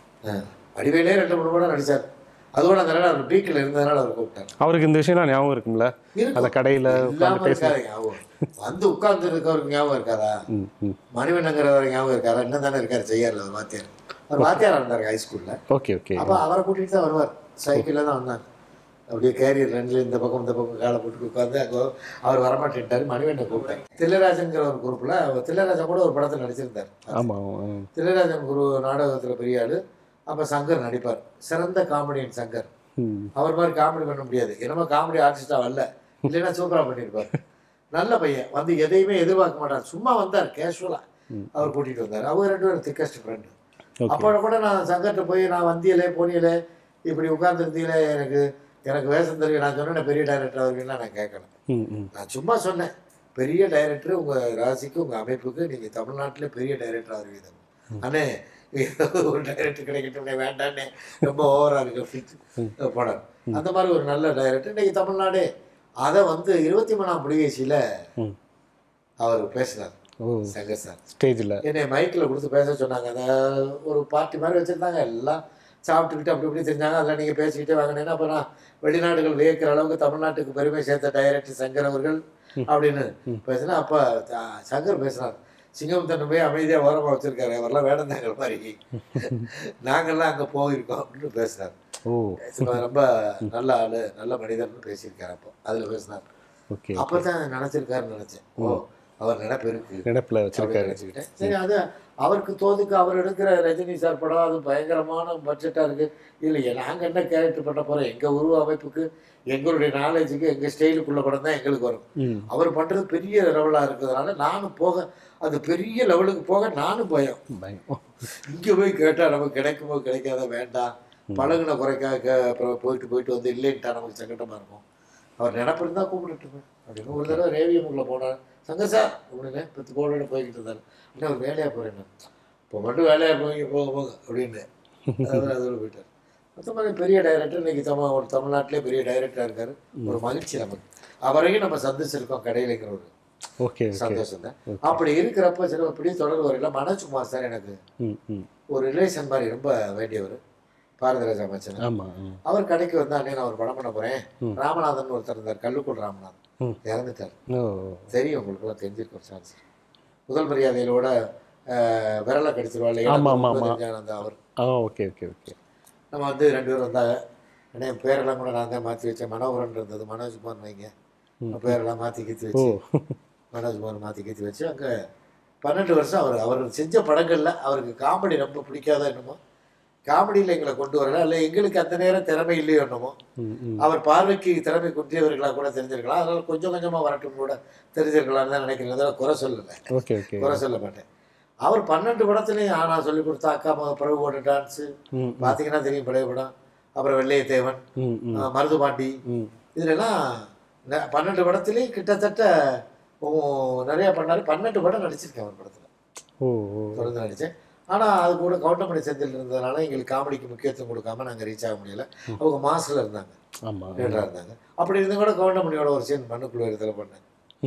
[SPEAKER 1] வடிவேலே 2-3 படம் நடித்தார். அதோட அந்த நேரம் அவர் பீக்கில் இருந்ததுனால அவர் கூப்பிட்டார்.
[SPEAKER 2] அவருக்கு இந்த விஷயம்லாம் ஞாபகம் இருக்குங்களா? அந்த கடையில்
[SPEAKER 1] இல்லாமல் இருக்காது ஞாபகம். வந்து உட்கார்ந்து இருக்கவருக்கு ஞாபகம் இருக்காதா? மணிவண்ணங்கிறவர் ஞாபகம் இருக்காரா? இன்னும் தானே இருக்கார் செய்யாரில் ஒரு வாத்தியார். அவர் வாத்தியாராக இருந்தார் ஹைஸ்கூலில்.
[SPEAKER 2] Okay okay.
[SPEAKER 1] அப்போ அவரை கூட்டிகிட்டு தான் வருவார், சைக்கிளில் தான் வந்தாங்க. அப்படியே கேரியர் ரெண்டில் இந்த பக்கம் காலை போட்டு உட்காந்து அங்கே அவர் வரமாட்டேன்ட்டார். மணிவண்ணன் கூப்பிட்டார். தில்லராஜன்கிற ஒரு குரூப்பில் தில்லராஜன் கூட ஒரு படத்தில் நடிச்சிருந்தார்.
[SPEAKER 2] ஆமாம்,
[SPEAKER 1] தில்லராஜன் குரு நாடகத்தில் பெரிய ஆள். அப்போ சங்கர் நடிப்பார், சிறந்த காமெடியன் சங்கர். அவர் மாதிரி காமெடி பண்ண முடியாது, என்னமோ காமெடி ஆர்டிஸ்டாக வரல, இல்லைன்னா சூப்பராக பண்ணியிருப்பார். நல்ல பையன், வந்து எதையுமே எதிர்பார்க்க மாட்டார், சும்மா வந்தார் கேஷுவலாக. அவர் கூட்டிகிட்டு வந்தார். அவங்க 2 பேரும் திக்கஸ்ட் ஃப்ரெண்டு. அப்போ கூட நான் சங்கர்கிட்ட போய், நான் வந்தியலே போனியலே இப்படி உட்கார்ந்துருந்தீங்களே, எனக்கு வேஷம் தெரியும், நான் சொன்னேன் பெரிய டைரக்டர் அவர்கள்லாம் நான் கேட்கல. நான் சும்மா சொன்னேன், பெரிய டைரக்டர் உங்கள் ராசிக்கு உங்கள் அமைப்புக்கு நீங்கள் தமிழ்நாட்டில் பெரிய டைரக்டர் ஆகுவீங்க. அண்ணே ஒரு டைரக்டர் கிடைக்கட்டும், வேண்டான்னே, ரொம்ப ஓவராக இருக்கு படம். அந்த மாதிரி ஒரு நல்ல டைரக்டர் இன்னைக்கு தமிழ்நாடு. அதை வந்து 23ஆம் புலிகேசியில் அவர் பேசினார் சங்கர் சார் ஸ்டேஜில். என்னை மைக்கில் கொடுத்து பேச சொன்னாங்க. அந்த ஒரு பார்ட்டி மாதிரி வச்சுருந்தாங்க, எல்லாம் சாப்பிட்டுக்கிட்டு அப்படி இப்படி தெரிஞ்சாங்க. அதில் நீங்கள் பேசிக்கிட்டே வாங்கினேன்னா அப்போ நான் வெளிநாடுகள் வியக்கிற அளவுக்கு தமிழ்நாட்டுக்கு பெருமை சேர்த்த டைரக்டர் சங்கர் அவர்கள் அப்படின்னு பேசினா. அப்போ சங்கர் பேசினார், சிங்கம் போய் அமைதியாக ஓரமாக வச்சுருக்காரு, அவரெல்லாம் வேடந்தாங்கள் மாதிரி, நாங்கள்லாம் அங்கே போயிருக்கோம் அப்படின்னு பேசினார். ரொம்ப நல்ல ஆள், நல்ல மனிதர்னு பேசியிருக்காரு. அப்போ அதில் பேசினார். அப்போ தான் நினச்சிருக்காருன்னு நினச்சேன். அவர் நினைப்பில் வச்சுருக்காரு வச்சுக்கிட்டேன். சரி, அது அவருக்கு தோதுக்கு அவர் எடுக்கிற ரஜினி சார் படம் அது பயங்கரமான பட்ஜெட்டாக இருக்குது. இல்லையே, நாங்கள் என்ன கேரக்டர் பண்ண போகிறோம், எங்கள் உருவ அமைப்புக்கு, எங்களுடைய நாலேஜுக்கு, எங்கள் ஸ்டைலுக்குள்ள படம் தான் எங்களுக்கு வரும். அவர் பண்ணுறது பெரிய லெவலாக இருக்கிறதுனால நானும் போக, அது பெரிய லெவலுக்கு போக நானும் பயம். இங்கே போய் கேட்டால் நமக்கு கிடைக்குமோ கிடைக்காத, வேண்டாம் பழகுன குறைக்காக அப்புறம் போயிட்டு வந்து இல்லைன்ட்டா நமக்கு சங்கடமாக இருக்கும். அவர் நினப்பு இருந்தால் கூப்பிட்டுட்டுமே அப்படின்னு. ஒரு தடவை ரேவியமுக்குள்ளே போனார் சங்கர் சார் அப்படின்னு 10 கோடோட போய்கிட்டு இருந்தார். ஆனால் அவர் வேலையாக போகிறேன், இப்போ மட்டும் வேலையாக போங்க அப்படின்னு அதோட போயிட்டார். மற்ற மாதிரி பெரிய டைரக்டர் இன்றைக்கி தமிழ்நாட்டிலே பெரிய டைரக்டராக இருக்கார். ஒரு மகிழ்ச்சி நமக்கு. அவரையும் நம்ம சந்திச்சிருக்கோம் கடையிலங்கிற ஒரு சந்தோஷம் தான். அப்படி இருக்கிறப்ப சில இப்படி தொடர் வரையில் மனோஜ்குமார் சார் எனக்கு ஒரு ரிலேஷன் மாதிரி ரொம்ப வேண்டியவர். பாரதிராஜா அமைச்சர். அவர் கடைக்கு வந்தா, அண்ணே நான் ஒரு படம் பண்ண போகிறேன், ராமநாதன் ஒருத்தர் இருந்தார், கல்லுக்குள் ராமநாதன், இறந்துட்டார். தெரியும், உங்களுக்குலாம் தெரிஞ்சிருக்க ஒரு சான்ஸ். முதல் மரியாதையிலோட விரலை கடிச்சிருவாள் அந்த அவர். நம்ம வந்து 2 பேரும் வந்தாங்க. அண்ணே பேரெல்லாம் கூட நான் தான் மாற்றி வச்சேன், மனோகரன் இருந்தது, மனோஜ்குமார் வைங்க, பேரெல்லாம் மாற்றி கீத்தி வச்சு மனோஜ்குமார் மாற்றி கீத்தி வச்சு அங்கே 12 வருஷம் அவர் செஞ்ச படங்களில் அவருக்கு காமெடி ரொம்ப பிடிக்காத என்னமோ, காமெடியில் எங்களை கொண்டு வரல, இல்லை எங்களுக்கு அந்த நேரம் திறமை இல்லையோ என்னமோ, அவர் பார்வைக்கு திறமை குன்றியவர்களாக கூட தெரிஞ்சிருக்கலாம், அதனால கொஞ்சம் கொஞ்சமாக வரட்டும் கூட தெரிஞ்சிருக்கலாம்னு தான் நினைக்கிறேன். அதெல்லாம் குறை சொல்லலை, குறை சொல்ல மாட்டேன். அவர் 12 படத்துலையும் ஆனால் சொல்லி கொடுத்தா அக்கா பிரபுவோட டான்ஸு பார்த்தீங்கன்னா தெரியும், பழைய படம், அப்புறம் வெள்ளையத்தேவன், மருதுபாண்டி, இதுலலாம் 12 படத்துலேயும் கிட்டத்தட்ட நிறையா பண்ணார். 12 படம் நடிச்சிருக்கேன் அவர் படத்தில், தொடர்ந்து நடித்தேன். ஆனால் அது கூட கவுண்டமணி செந்தில் இருந்ததுனால எங்களுக்கு காமெடிக்கு முக்கியத்துவம் கொடுக்காம நாங்கள் ரீச் ஆக முடியல. அவங்க மாசில் இருந்தாங்க, லீடராக இருந்தாங்க. அப்படி இருந்தும் கூட கவுண்டமணியோட ஒரு சீன் மண்ணுக்குள்ள இடத்துல பண்ணேன்.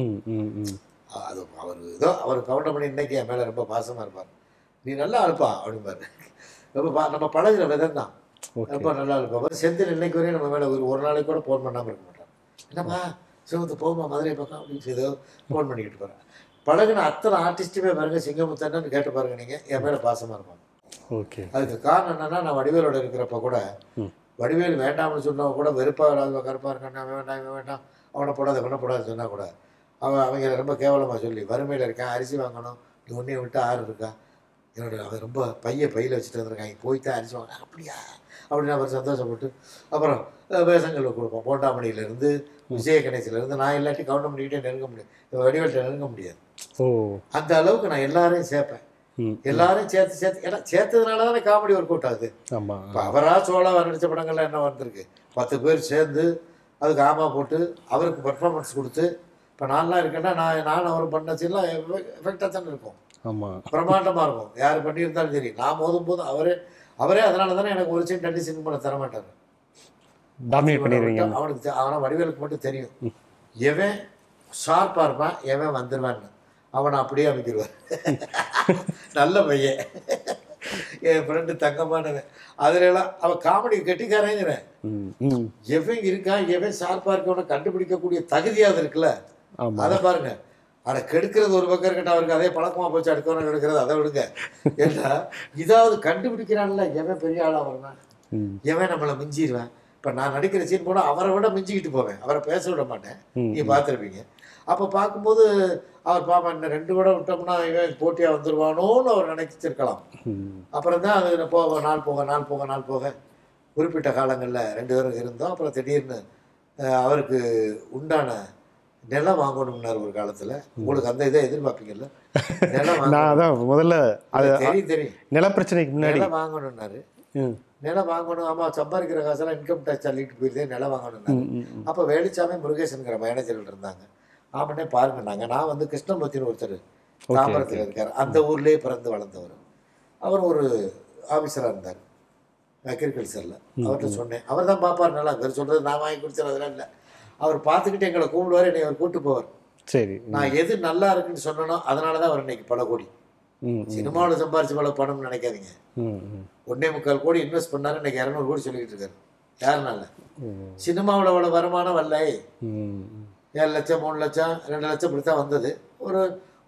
[SPEAKER 1] அது அவர் ஏதோ அவர் கவுண்டமணி இன்னைக்கு என் மேலே ரொம்ப பாசமாக இருப்பார். நீ நல்லா இருப்பா அப்படிம்பாரு. ரொம்ப நம்ம பழகிற விதம் தான், ரொம்ப நல்லா இருப்பா. செந்தில் இன்னைக்கு வரையும் நம்ம மேலே ஒரு நாளைக்கு கூட ஃபோன் பண்ணாமல் இருக்க மாட்டார். என்னப்பா சிவத்து போகுமா மதுரை பக்கம் அப்படின்னு ஏதோ ஃபோன் பண்ணிக்கிட்டு போகிறேன். பழகின அத்தனை ஆர்டிஸ்ட்டுமே பாருங்க, சிங்கமுத்தன்னு கேட்டு பாருங்க, நீங்கள் என் மேலே பாசமாக இருப்பாங்க. அதுக்கு காரணம் என்னன்னா, நான் வடிவேலோட இருக்கிறப்ப கூட, வடிவேல் வேண்டாம்னு சொன்னவங்க கூட வெறுப்பாக கருப்பாக இருக்கான், வேண்டாம் அவனை போடாது இவனை போடாது சொன்னால் கூட அவங்க ரொம்ப கேவலமாக சொல்லி, வறுமையில் இருக்கேன், அரிசி வாங்கணும், நீ ஒன்றைய விட்டு 6 இருக்கா, அவன் ரொம்ப பையில் வச்சுட்டு வந்துருக்காங்க, போய்த்தான் அரிசி வாங்க, அப்படியா அப்படின்னு அவர் சந்தோஷப்பட்டு, அப்புறம் வேஷங்களில் கொடுப்போம். போண்டாமணியிலேருந்து விஜய கணேசிலேருந்து நான் இல்லாட்டி கவுண்டமணிக்கிட்டே நெருங்க முடியாது, வடிவேல்கிட்ட நெருங்க முடியாது.
[SPEAKER 2] ஓ,
[SPEAKER 1] அந்த அளவுக்கு நான் எல்லாரையும் சேர்ப்பேன். எல்லாரையும் சேர்த்து ஏன்னா சேர்த்ததுனால தானே காமெடி ஒர்க் அவுட் ஆகுது.
[SPEAKER 2] ஆமாம்.
[SPEAKER 1] இப்போ அவராக சோழா நடித்த படங்கள்லாம் என்ன வந்திருக்கு, 10 பேர் சேர்ந்து அதுக்கு ஆமா போட்டு அவருக்கு பர்ஃபார்மன்ஸ் கொடுத்து. இப்போ நான்லாம் இருக்கேன்னா நான் அவர் பண்ண சீன்லாம் எஃபெக்டாக தானே இருக்கும்.
[SPEAKER 2] ஆமாம்,
[SPEAKER 1] பிரம்மாண்டமாக இருக்கும். யார் பண்ணியிருந்தாலும் சரி, நான் மோதும் போது அவரே அதனால தானே எனக்கு ஒரு சீன் 2 சீன் பண்ண தரமாட்டார்.
[SPEAKER 2] டாமினேட் பண்ணிடுவீங்க.
[SPEAKER 1] அவனுக்கு ஆனால் வடிவேலுக்கு மட்டும் தெரியும் எவன் ஷார்ப்பாக இருப்பான், எவன் வந்துடுவான்னு. அவனை அப்படியே அமைக்கிடுவார். நல்ல பையன், என் ஃப்ரெண்டு தங்கமானவன். அதுலலாம் அவன் காமெடி கெட்டிக்காரங்கிறேன். எவன் இருக்கான், எவன் ஷார்ப்பாக இருக்கவனை கண்டுபிடிக்கக்கூடிய தகுதியாக இருக்குல்ல, அதை பாருங்க. அதை கெடுக்கிறது ஒரு பக்கம் இருக்கட்டும், அவருக்கு அதே பழக்கமாக போச்சு, அடுத்தவனை கெடுக்கிறது அதை விடுங்க. ஏன்னா இதாவது கண்டுபிடிக்கிறான்ல, எவன் பெரிய ஆளாக வருவான், எவன் நம்மளை மிஞ்சிடுவேன். இப்போ நான் நடிக்கிற சீன் போனால் அவரை விட மிஞ்சிக்கிட்டு போவேன், அவரை பேச விட மாட்டேன். நீங்கள் பார்த்துருப்பீங்க. அப்போ பார்க்கும்போது அவர் பாப்பா இன்னும் 2 விட விட்டோம்னா இவன் போட்டியாக வந்துடுவானோன்னு அவர் நினைச்சிருக்கலாம். அப்புறம் தான் அது நாள் போக குறிப்பிட்ட காலங்களில் 2 பேரும் இருந்தோம். அப்புறம் திடீர்னு அவருக்கு உண்டான நிலம் வாங்கணும்னார் ஒரு காலத்தில். உங்களுக்கு அந்த இதை எதிர்பார்ப்பீங்கல்ல, நிலம்
[SPEAKER 2] அதான் முதல்ல
[SPEAKER 1] தெரியும்
[SPEAKER 2] நில பிரச்சனைக்கு முன்னாடி
[SPEAKER 1] நிலம் வாங்கணும்னாரு. நிலம் வாங்கணும், ஆமாம், சம்பாதிக்கிற காசெல்லாம் இன்கம் டேக்ஸ் அள்ளிட்டு போயிருந்தே நிலம் வாங்கணும்னாரு. அப்போ வேலுச்சாமி முருகேசனுங்கிற மேனேஜர்கள் இருந்தாங்க. ஆமாண்ணே பாருங்கன்னாங்க. நான் வந்து கிருஷ்ணமூர்த்தின்னு ஒருத்தர் தாம்பரத்தில் இருக்கார், அந்த ஊர்லேயே பிறந்து வளர்ந்தவர். அவர் ஒரு ஆஃபீஸராக இருந்தார் அக்ரிகல்ச்சரில். அவர்கிட்ட சொன்னேன், அவர் தான் பார்ப்பார் நல்லா. அவர் சொல்கிறது நான் வாங்கி கொடுத்துறது அதெல்லாம் இல்லை. அவர் பார்த்துக்கிட்டு எங்களை கூப்பிடுவார், என்னை அவர் கூப்பிட்டு போவார்.
[SPEAKER 2] சரி, நான்
[SPEAKER 1] எது நல்லா இருக்குன்னு சொன்னனோ அதனால தான் அவர் இன்னைக்கு பல கோடி சினிமாவில் சம்பாரிச்சு பல பணம்னு நினைக்காதீங்க. 1.25 கோடி இன்வெஸ்ட் பண்ணாரு, இன்னைக்கு 200 கோடி சொல்லிக்கிட்டு இருக்காரு. யாருனால? சினிமாவில் அவ்வளோ வருமானம் வரல. 7 லட்சம் 3 லட்சம் 2 லட்சம் இப்படி தான் வந்தது. ஒரு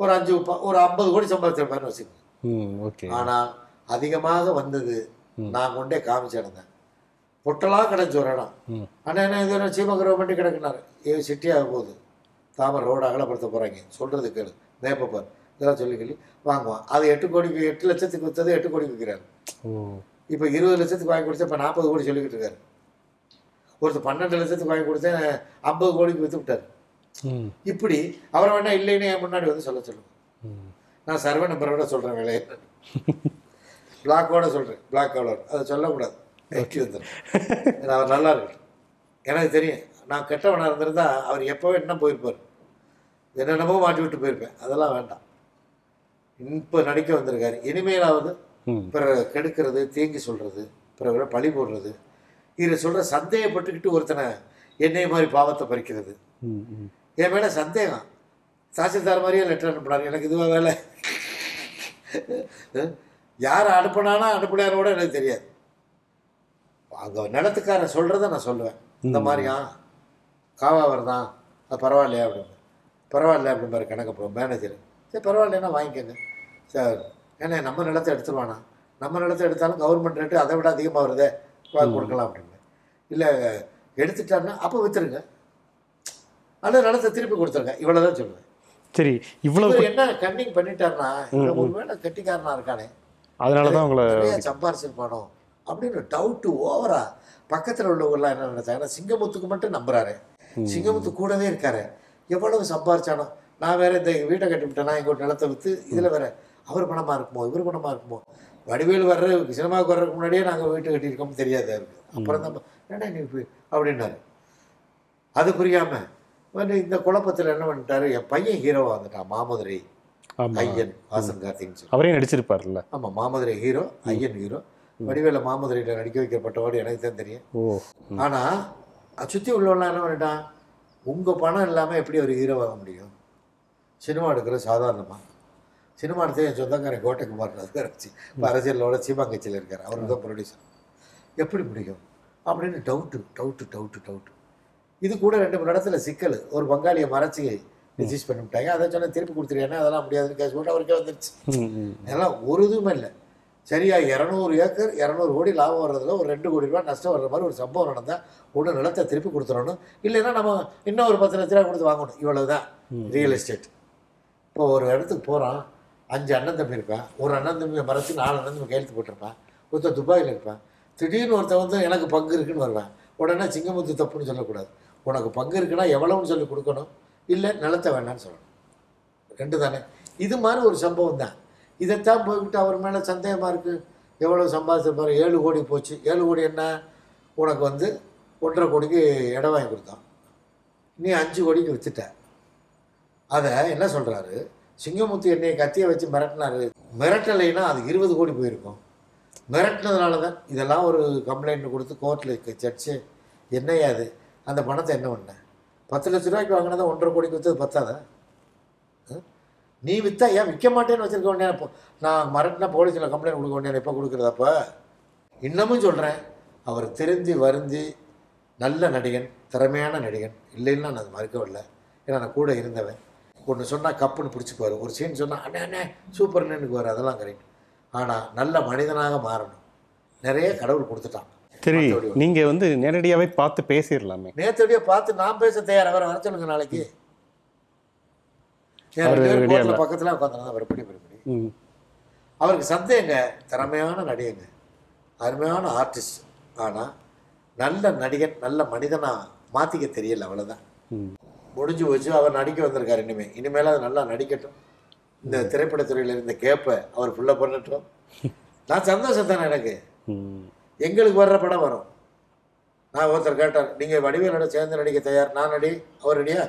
[SPEAKER 1] 50 கோடி சம்பாதிச்சிருப்பாருன்னு வச்சுக்கோங்க. ஆனால் அதிகமாக வந்தது நான் கொண்டே காமிச்சிருந்தேன். பொட்டலாக கிடச்சி ஒரு இடம். ஆனால் என்ன இது சீமகிரவ பண்ணி கிடக்குனாரு. சிட்டியாக போகுது, தாமரை ரோடு அகலப்படுத்த போகிறாங்க, சொல்கிறது கேளு, மேப்பப்பார் இதெல்லாம் சொல்லி வாங்குவான். அது 8 லட்சத்துக்கு விற்றது 8 கோடிக்கு விற்கிறாரு. இப்போ 20 லட்சத்துக்கு வாங்கி கொடுத்தா இப்போ 40 கோடி சொல்லிக்கிட்டு இருக்காரு. ஒருத்தர் 12 லட்சத்துக்கு வாங்கி கொடுத்தேன் 50 கோடிக்கு விற்று விட்டார். இப்படி அவரை வேணா இல்லைன்னு என் முன்னாடி வந்து சொல்லுங்க. நான் சர்வே நம்பரோட சொல்கிறேன், விலையை பிளாக்கோட சொல்கிறேன், பிளாக் கலர் அதை சொல்லக்கூடாது. வந்துடும், அவர் நல்லா இருக்கு. எனக்கு தெரியும், நான் கெட்டவனாக இருந்திருந்தா அவர் எப்போவே என்ன போயிருப்பார், என்னென்னமோ மாட்டி விட்டு போயிருப்பேன். அதெல்லாம் வேண்டாம். இப்போ நடிக்க வந்திருக்காரு. இனிமேலாவது பிறரை கெடுக்கிறது, தீங்கி சொல்கிறது, பிறரை பழி போடுறது, இதை சொல்கிற சந்தேகப்பட்டுக்கிட்டு ஒருத்தனை என்னைய மாதிரி பாவத்தை பறிக்கிறது. என் மேலே சந்தேகம். தாசில்தார் மாதிரியே லெட்டர் அனுப்புனார். எனக்கு இதுவாக வேலை. யார் அனுப்பினானா அனுப்பினாரோட எனக்கு தெரியாது. அங்கே நிலத்துக்காரன் சொல்கிறத நான் சொல்லுவேன். இந்த மாதிரியா காவாவர் தான், அது பரவாயில்லையா அப்படின்னு. பரவாயில்ல அப்படிம்பாரு கணக்கப்புறம் மேனேஜர். சரி பரவாயில்லைன்னா வாங்கிக்கோங்க சார். ஏன்னா நம்ம நிலத்தை எடுத்துருவானா, நம்ம நிலத்தை எடுத்தாலும் கவர்மெண்ட் ரேட்டு அதை விட அதிகமாக வருதே, வாங்கி கொடுக்கலாம் அப்படின்னு. இல்லை எடுத்துட்டாருன்னா அப்போ விற்றுருங்க, அல்ல நிலத்தை திருப்பி கொடுத்துருங்க, இவ்வளோதான் சொல்லுவேன்.
[SPEAKER 2] சரி, இவ்வளோ என்ன
[SPEAKER 1] கன்னிங் பண்ணிட்டாருன்னா ஒரு வேளை கட்டிக்காரனா இருக்கானே,
[SPEAKER 2] அதனால தான் உங்களை
[SPEAKER 1] சம்பாரிச்சிருப்பானோ அப்படின்னு டவுட்டு ஓவரா. பக்கத்தில் உள்ளவங்கலாம் என்ன நினைச்சாங்கன்னா சிங்கமுத்துக்கு மட்டும் நம்புறாரு, சிங்கமுத்து கூடவே இருக்காரு, எவ்வளவு சம்பாரிச்சானோ. நான் வேற இந்த வீட்டை கட்டிவிட்டேன்னா எங்கள் நிலத்தை விற்று இதில் வேற அவர் பணமாக இருக்குமோ இவர் பணமாக இருக்குமோ. வடிவேல் வர்ற சினிமாவுக்கு வர்றதுக்கு முன்னாடியே நாங்கள் வீட்டை கட்டியிருக்கோம்னு தெரியாது அவருக்கு. அப்புறம் தான் என்ன நீ அப்படின்னாரு. அது புரியாமல் வந்து இந்த குழப்பத்தில் என்ன பண்ணிட்டாரு, என் பையன் ஹீரோவாக வந்துட்டான். மாமதுரை ஐயன், வாசன் கார்த்திக்னு சொல்லி
[SPEAKER 2] அவரே நடிச்சிருப்பார்ல.
[SPEAKER 1] ஆமாம், மாமதுரை ஹீரோ, ஐயன் ஹீரோ. வடிவேல மாமதுரையில் நடிக்க வைக்கப்பட்டவாடு எனக்கு தான் தெரியும். ஆனால் சுற்றி உள்ளவெல்லாம் என்ன பண்ணிட்டான், உங்கள் பணம் இல்லாமல் எப்படி ஒரு ஹீரோவாக முடியும்? சினிமா எடுக்கிற சாதாரணமாக சினிமா எடுத்து என் சொந்தக்காரன் கோட்டைக்குமார் வச்சு இப்போ அரசியலோட சீமாங்கட்சியில் இருக்கார், அவருக்கு தான் ப்ரொடியூசர். எப்படி முடியும் அப்படின்னு டவுட்டு. இது கூட 2-3 இடத்துல சிக்கல். ஒரு பங்காளியை மறைச்சி ரிஜிஸ்ட் பண்ணிவிட்டாங்க. அதை சொன்ன திருப்பி கொடுத்துருக்கேன்னா அதெல்லாம் முடியாதுன்னு கேஸ் போட்டு அவருக்கே வந்துடுச்சு. அதெல்லாம் ஒரு இதுவுமே இல்லை. சரியா 200 ஏக்கர் 200 கோடி லாபம் வர்றதுல ஒரு 2 கோடி ரூபா நஷ்டம் வர்ற மாதிரி ஒரு சம்பவம் நடந்தால் ஒன்று நிலத்தை திருப்பி கொடுத்துடணும், இல்லைன்னா நம்ம இன்னும் ஒரு 10 லட்ச ரூபா கொடுத்து வாங்கணும். இவ்வளவு தான் ரியல் எஸ்டேட். இப்போ ஒரு இடத்துக்கு போகிறான், 5 அண்ணன் தம்பி இருப்பேன், ஒரு அண்ணன் தம்பியை மறைச்சி 4 அண்ணன் தம்பி கையெழுத்து போட்டிருப்பேன். ஒருத்தர் துபாயில் இருப்பேன். திடீர்னு ஒருத்தர் வந்து எனக்கு பங்கு இருக்குன்னு வருவேன். உடனே சிங்கமுத்து தப்புன்னு சொல்லக்கூடாது. உனக்கு பங்கு இருக்குன்னா எவ்வளவுன்னு சொல்லி கொடுக்கணும், இல்லை நிலத்தை வேண்டான்னு சொல்லணும். 2 தானே. இது மாதிரி ஒரு சம்பவம் தான். இதைத்தான் போய்விட்டு அவர் மேலே சந்தேகமாக இருக்குது. எவ்வளோ சம்பாதிச்சிருப்பாரு? 7 கோடி போச்சு. 7 கோடி என்ன, உனக்கு வந்து 1.5 கோடிக்கு இடம் வாங்கி கொடுத்தான், நீ 5 கோடிக்கு விற்றுட்ட. அதை என்ன சொல்கிறாரு, சிங்கமுத்து என்னை கத்தியை வச்சு மிரட்டினாரு. மிரட்டலைன்னா அது 20 கோடி போயிருக்கும். மிரட்டினதுனால தான் இதெல்லாம் ஒரு கம்ப்ளைண்ட் கொடுத்து கோர்ட்டில் ஜட்ஜு என்னையா அது, அந்த பணத்தை என்ன பண்ண, 10 லட்ச ரூபாய்க்கு வாங்கினதான் 1.5 கோடிக்கு விற்றது பத்தாதா? நீ விற்றா ஏன் விற்க மாட்டேன்னு வச்சுருக்க வேண்டிய, நான் மிரட்டினா போலீஸில் கம்ப்ளைண்ட் கொடுக்க வேண்டிய எப்போ கொடுக்குறதப்போ? இன்னமும் சொல்கிறேன், அவர் திருந்தி வருந்தி நல்ல நடிகன், திறமையான நடிகன், இல்லைன்னா நான் அது மறுக்கவில்லை. ஏன்னா நான் கூட இருந்தவன். ஒன்று சொன்னால் கப்புன்னு பிடிச்சிக்குவார், ஒரு சீன் சொன்னால் அண்ணே அண்ணே சூப்பர்னு இருக்குவார், அதெல்லாம் கரெக்ட். ஆனால் நல்ல மனிதனாக மாறணும். நிறைய கடவுள் கொடுத்துட்டான்.
[SPEAKER 2] சரி, நீங்கள் வந்து நேரடியாகவே பார்த்து பேசிடலாமே.
[SPEAKER 1] நேரடியாக பார்த்து நான் பேச தயார். அவரை வர சொல்லுங்க நாளைக்கு. பக்கத்தில் உட்காந்துருந்தா அவர் எப்படி அவருக்கு சந்தேகங்க. திறமையான நடிகங்க, அருமையான ஆர்டிஸ்ட். ஆனால் நல்ல நடிகன், நல்ல மனிதனாக மாற்றிக்க தெரியல, அவ்வளோதான். முடிஞ்சு போச்சு. அவர் நடிக்க வந்திருக்காரு. இனிமேல் அது நல்லா நடிக்கட்டும். இந்த திரைப்படத்துறையில் இருந்த கேப்பை அவர் ஃபுல்லாக பண்ணட்டும். நான் சந்தோஷத்தானே. எனக்கு எங்களுக்கு வர்ற படம் வரும். நான் ஒருத்தர் கேட்டார், நீங்கள் வடிவேலோட சேர்ந்து நடிக்க தயார்? நான் நடி, அவர் ரெடியா?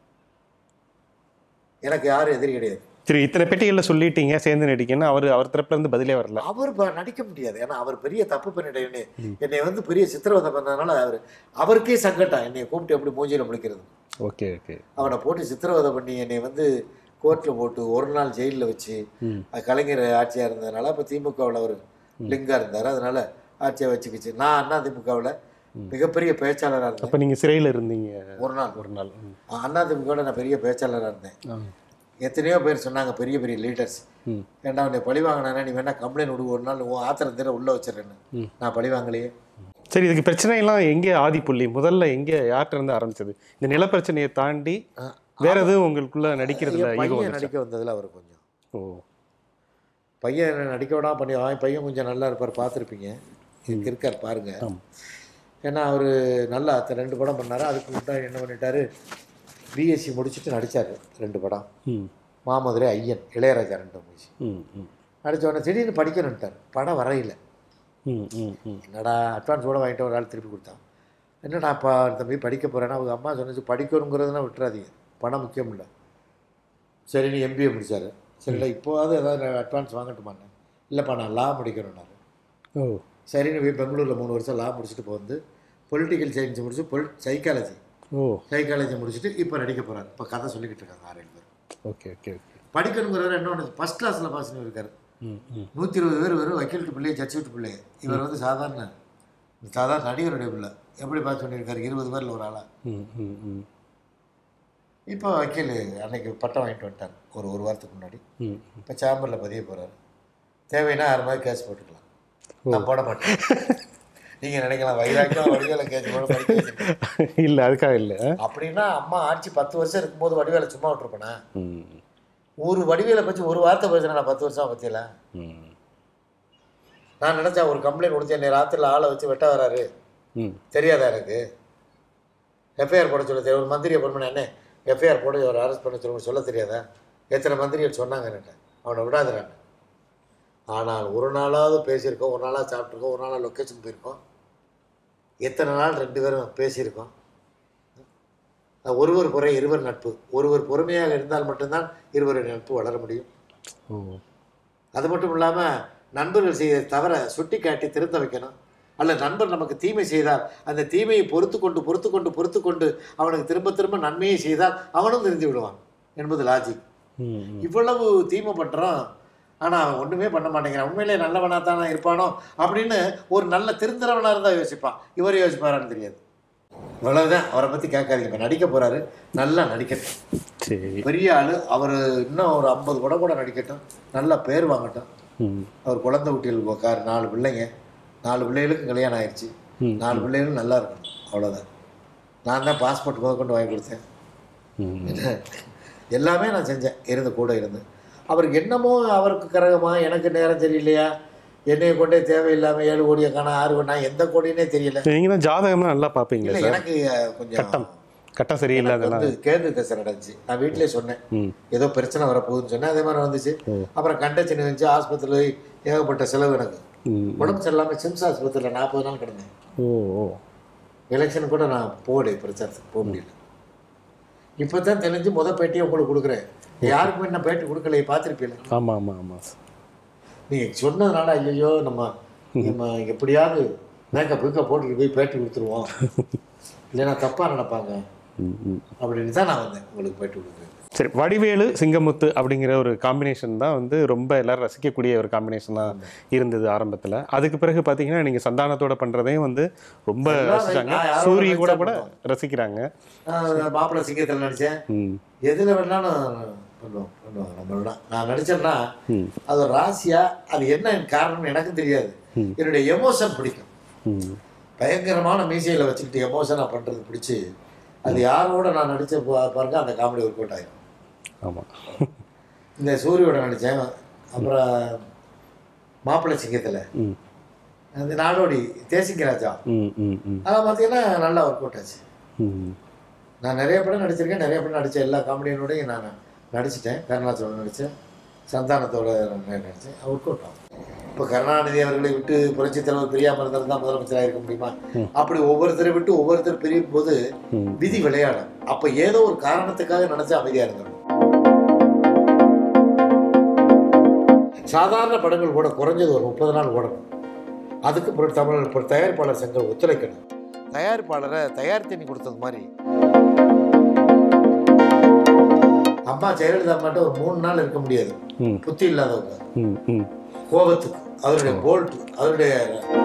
[SPEAKER 1] எனக்கு யாரும் எதிரி கிடையாது.
[SPEAKER 2] சரி, இத்தனை பெட்டிகளில் சொல்லிட்டீங்க சேர்ந்து நடிக்கன்னு, அவர் தரப்புல இருந்து பதிலே வரல.
[SPEAKER 1] அவர் நடிக்க முடியாது. ஏன்னா அவர் பெரிய தப்பு பண்ணிட்டேன். என்னை வந்து பெரிய சித்திரவதை பண்ணதுனால அவருக்கே சங்கட்டம். என்னை கூப்பிட்டு எப்படி மூஞ்சியில் முடிக்கிறது.
[SPEAKER 2] Okay okay.
[SPEAKER 1] அவனை போட்டு சித்திரவதை பண்ணி என்னை வந்து கோர்ட்டில் போட்டு 1 நாள் ஜெயிலில் வச்சு, கலைஞர் ஆட்சியாக இருந்ததுனால அப்போ திமுகவில் அவர் லிங்காக இருந்தார், அதனால ஆட்சியை வச்சுக்கிச்சு. நான் அதிமுகவில் மிகப்பெரிய பேச்சாளராக இருந்தேன்.
[SPEAKER 2] அப்போ நீங்கள் சிறையில் இருந்தீங்க? ஒரு நாள்
[SPEAKER 1] அதிமுகவில் நான் பெரிய பேச்சாளராக இருந்தேன். எத்தனையோ பேர் சொன்னாங்க, பெரிய பெரிய லீடர்ஸ், ஏன்டா உன்னை பழி வாங்கினா நீ வேணா கம்ப்ளைண்ட் விடு, ஒரு நாள் ஆத்திரம் தர உள்ளே வச்சிடறேன்னு. நான் பழி வாங்கலையே.
[SPEAKER 2] சரி, இதுக்கு பிரச்சனையெல்லாம் எங்கே ஆதிப்புள்ளி முதல்ல எங்கே யார்கிட்ட இருந்து ஆரம்பிச்சது? இந்த நில பிரச்சனையை தாண்டி வேற எதுவும் உங்களுக்குள்ள நடிக்கிறதுல
[SPEAKER 1] பையன் நடிக்க வந்ததில் அவர் கொஞ்சம் பையன் நடிக்க விடாம பண்ணி, பையன் கொஞ்சம் நல்லா இருப்பார், பார்த்துருப்பீங்க, இருக்கார் பாருங்க. ஏன்னா அவர் நல்லா 2 படம் பண்ணார். அதுக்கு முன்னாடி என்ன பண்ணிட்டாரு, பிஎஸ்சி முடிச்சுட்டு நடித்தார் 2 படம். மாமதுரை, ஐயன், இளையராஜா 2 மூவி நடித்த உடனே திடீர்னு படிக்கணுன்ட்டார். படம் வரையில். என்னடா அட்வான்ஸ் கூட வாங்கிட்டு ஒரு ஆள் திருப்பி கொடுத்தான். என்னடா அப்பா தம்பி படிக்க போகிறேன்னா அவங்க அம்மா சொன்னது, படிக்கணுங்கிறதுனா விட்டுறாதீங்க, பணம் முக்கியம் இல்லை. சரி, நீ எம்பிஏ முடித்தார். சரி, இல்லை இப்போவாது ஏதாவது அட்வான்ஸ் வாங்கட்டுமாண்ணே. இல்லைப்பா நான் லா முடிக்கணும்னாரு. சரின்னு போய் பெங்களூரில் 3 வருஷம் லா முடிச்சுட்டு இப்போ வந்து பொலிட்டிக்கல் சயின்ஸ் முடிச்சு சைக்காலஜி முடிச்சுட்டு இப்போ நடிக்க போகிறார். இப்போ கதை சொல்லிக்கிட்டு இருக்காங்க 6-7 பேர்.
[SPEAKER 2] Okay okay okay.
[SPEAKER 1] படிக்கணுங்கிறவர் என்ன ஒன்று ஃபஸ்ட் கிளாஸில் பாஸ் பண்ணி இருக்கார். 120 பேர் வெறும் வக்கீல் வீட்டு பிள்ளையை, ஜட்ஜ் வீட்டு பிள்ளையை. இவர் வந்து சாதாரண நடிகருடைய பிள்ளை. எப்படி பாஸ் பண்ணியிருக்காரு? 20 பேரில் ஒரு ஆளாக. இப்போ வக்கீல் அன்னைக்கு பட்டம் வாங்கிட்டு வந்துட்டார் ஒரு வாரத்துக்கு முன்னாடி. இப்போ சேம்பரில் பதிய போகிறார். தேவைன்னா 6 மாதிரி கேஸ் போட்டுக்கலாம். நான் போட மாட்டேன். நீங்கள் நினைக்கலாம் வைராக்கியம் வடிவேலை கேஸ் போட படிக்க
[SPEAKER 2] இல்லை, அதுக்காக இல்லை.
[SPEAKER 1] அப்படின்னா அம்மா ஆட்சி 10 வருஷம் இருக்கும்போது வடிவேலை சும்மா விட்டுருப்பேனா? ஒரு வடிவேலை பற்றி ஒரு வார்த்தை பேசுகிறேன் நான் 10 வருஷம் பற்றியில. நான் நினச்சா ஒரு கம்ப்ளைண்ட் கொடுத்து என்னை ராத்திரியில் ஆளை வச்சு வெட்ட வராரு, தெரியாதா எனக்கு? எஃப்ஐஆர் போட சொல்ல தெரியும். ஒரு மந்திரியை பொறுமை என்ன எஃப்ஐஆர் போட ஒரு அரெஸ்ட் பண்ண சொல்ல தெரியாதா? எத்தனை மந்திரிகள் சொன்னாங்க என்கிட்ட, அவனை விடாதுறாங்க. ஆனால் ஒரு நாளாவது பேசியிருக்கோம், ஒரு நாளாக சாப்பிட்ருக்கோம், ஒரு நாளாக லொக்கேஷன் போயிருக்கோம். எத்தனை நாள் 2 பேரும் பேசியிருக்கோம். ஒருவர் குறை இருவர் நட்பு. ஒருவர் பொறுமையாக இருந்தால் மட்டும்தான் இருவருடைய நட்பு வளர முடியும். அது மட்டும் இல்லாமல் நண்பர்கள் செய்த தவற சுட்டி காட்டி திருத்த வைக்கணும். அல்ல நண்பர் நமக்கு தீமை செய்தால் அந்த தீமையை பொறுத்து கொண்டு அவனுக்கு திரும்ப திரும்ப நன்மையை செய்தால் அவனும் திருந்தி விடுவான் என்பது லாஜிக். இவ்வளவு தீமை பண்ணுறோம், ஆனால் அவன் ஒன்றுமே பண்ண மாட்டேங்கிறான். உண்மையிலே நல்லவனாக தானே இருப்பானோ அப்படின்னு ஒரு நல்ல திருந்துறவனாக இருந்தால் யோசிப்பான். இவர் யோசிப்பாரான்னு தெரியாது. இவ்வளவுதான். அவரை பற்றி கேட்காதீங்க. இப்போ நடிக்க போகிறாரு, நல்லா நடிக்கட்டும். பெரிய ஆள் அவர். இன்னும் ஒரு 50 படம் கூட நடிக்கட்டும், நல்லா பேர் வாங்கட்டும். அவர் குழந்தை குட்டிகள் போக்கார், 4 பிள்ளைங்க, 4 பிள்ளைகளுக்கு கல்யாணம் ஆயிடுச்சு. 4 பிள்ளைகளும் நல்லா இருக்கணும், அவ்வளோதான். நான் தான் பாஸ்போர்ட் கொண்டு வாங்கி கொடுத்தேன். எல்லாமே நான் செஞ்சேன், கூட இருந்து. அவருக்கு என்னமோ அவருக்கு கரகமா, எனக்கு நேரம் தெரியலையா, என்னைய கொண்டே தேவையில்லாமல் 7 கோடியை காணா 6 கோடி, நான் எந்த கோடினே தெரியல.
[SPEAKER 2] நீங்கள் தான் ஜாதகம்லாம் நல்லா பார்ப்பீங்களா
[SPEAKER 1] இல்லை,
[SPEAKER 2] சார்?
[SPEAKER 1] எனக்கு கொஞ்சம்
[SPEAKER 2] கட்டம் சரியில்லாதெல்லாம்
[SPEAKER 1] வந்து கேது தசை நடந்துச்சு. நான் வீட்டிலே சொன்னேன் ஏதோ பிரச்சனை வரப்போகுதுன்னு சொன்னேன். அதே மாதிரி வந்துச்சு. அப்புறம் கண்டச்சின்னு வந்துச்சு. ஆஸ்பத்திரியில் ஏகப்பட்ட செலவு. எனக்கு உடம்பு சரியில்லாமல் சிம்ஸ் ஆஸ்பத்திரியில் 40 நாள் கிடந்தேன். எலெக்ஷன் கூட நான் போகலை, பிரச்சாரத்துக்கு போக முடியல. இப்போ தான் தெரிஞ்சு பேட்டியை உங்களுக்கு கொடுக்குறேன். யாருக்குமே நான் பேட்டி கொடுக்கலையே, பார்த்துருப்பீங்க.
[SPEAKER 2] ஆமாம் ஆமாம் ஆமாம்.
[SPEAKER 1] நீங்கள் சொன்னதுனால ஐயோ நம்ம எப்படியாவது மேக்கப் போட்டுட்டு போய் பேட்டி கொடுத்துருவோம், இல்லைன்னா தப்பாக நினைப்பாங்க அப்படின்னு தான் நான் வந்தேன் உங்களுக்கு பேட்டி கொடுக்குறேன்.
[SPEAKER 2] சரி, வடிவேலு சிங்கமுத்து அப்படிங்கிற ஒரு காம்பினேஷன் தான் வந்து ரொம்ப எல்லாரும் ரசிக்கக்கூடிய ஒரு காம்பினேஷனாக இருந்தது ஆரம்பத்தில். அதுக்கு பிறகு பார்த்தீங்கன்னா நீங்கள் சந்தானத்தோட பண்ணுறதையும் வந்து ரொம்ப ரசிச்சாங்க. சூரிய கூட ரசிக்கிறாங்க.
[SPEAKER 1] மாப்பிள்ளை சிங்கத்தில் நடித்தேன். எதில் வேணாலும் பண்ணுவாங்க நம்மளோட. நான் நடிச்சேன்னா அது ஒரு ராசியா, அது என்ன காரணம் எனக்கு தெரியாது. என்னுடைய எமோஷன் பிடிக்கும். பயங்கரமான மீசையில் வச்சுக்கிட்டு எமோஷனாக பண்ணுறது பிடிச்சி, அது யாரோட நான் நடித்த பாருங்க அந்த காமெடி ஒர்க் அவுட் ஆகிடும்.
[SPEAKER 2] ஆமாம்.
[SPEAKER 1] இந்த சூரியோட நடித்தேன். அப்புறம் மாப்பிள்ளை சிங்கத்தில் அந்த நாடோடி தேசிங்க ராஜா, அதெல்லாம் பார்த்தீங்கன்னா நல்லா ஒர்க் அவுட் ஆச்சு. நான் நிறைய படம் நடிச்சிருக்கேன். நிறைய படம் நடித்தேன். எல்லா காமெடியோடையும் நான் நடிச்சிட்டேன். கருணாச்சோட நடித்தேன், சந்தானத்தோட நடித்தேன். ஒர்க் அவுட் ஆகும். இப்போ கருணாநிதி அவர்களை விட்டு புரட்சித் தலைவர் பிரியாமல் இருந்தால் தான் முதலமைச்சராக இருக்க முடியுமா? அப்படி ஒவ்வொருத்தரை விட்டு ஒவ்வொருத்தர் பிரியும் போது விதி விளையாடும். அப்போ ஏதோ ஒரு காரணத்துக்காக நினைச்சா அமைதியாக இருந்தோம். சாதாரண படங்கள் கூட குறைஞ்சது ஒரு 30 நாள் ஓடணும். அதுக்கு தமிழ் தயாரிப்பாளர் சங்கம் ஒத்துழைக்கணும். தயாரிப்பாளரை தயார் தண்ணி கொடுத்தது மாதிரி அம்மா ஜெயலலிதா மட்டும் ஒரு 3 நாள் இருக்க முடியாது. புத்தி இல்லாதவங்க, கோபத்துக்கு, அவருடைய போல்ட், அவருடைய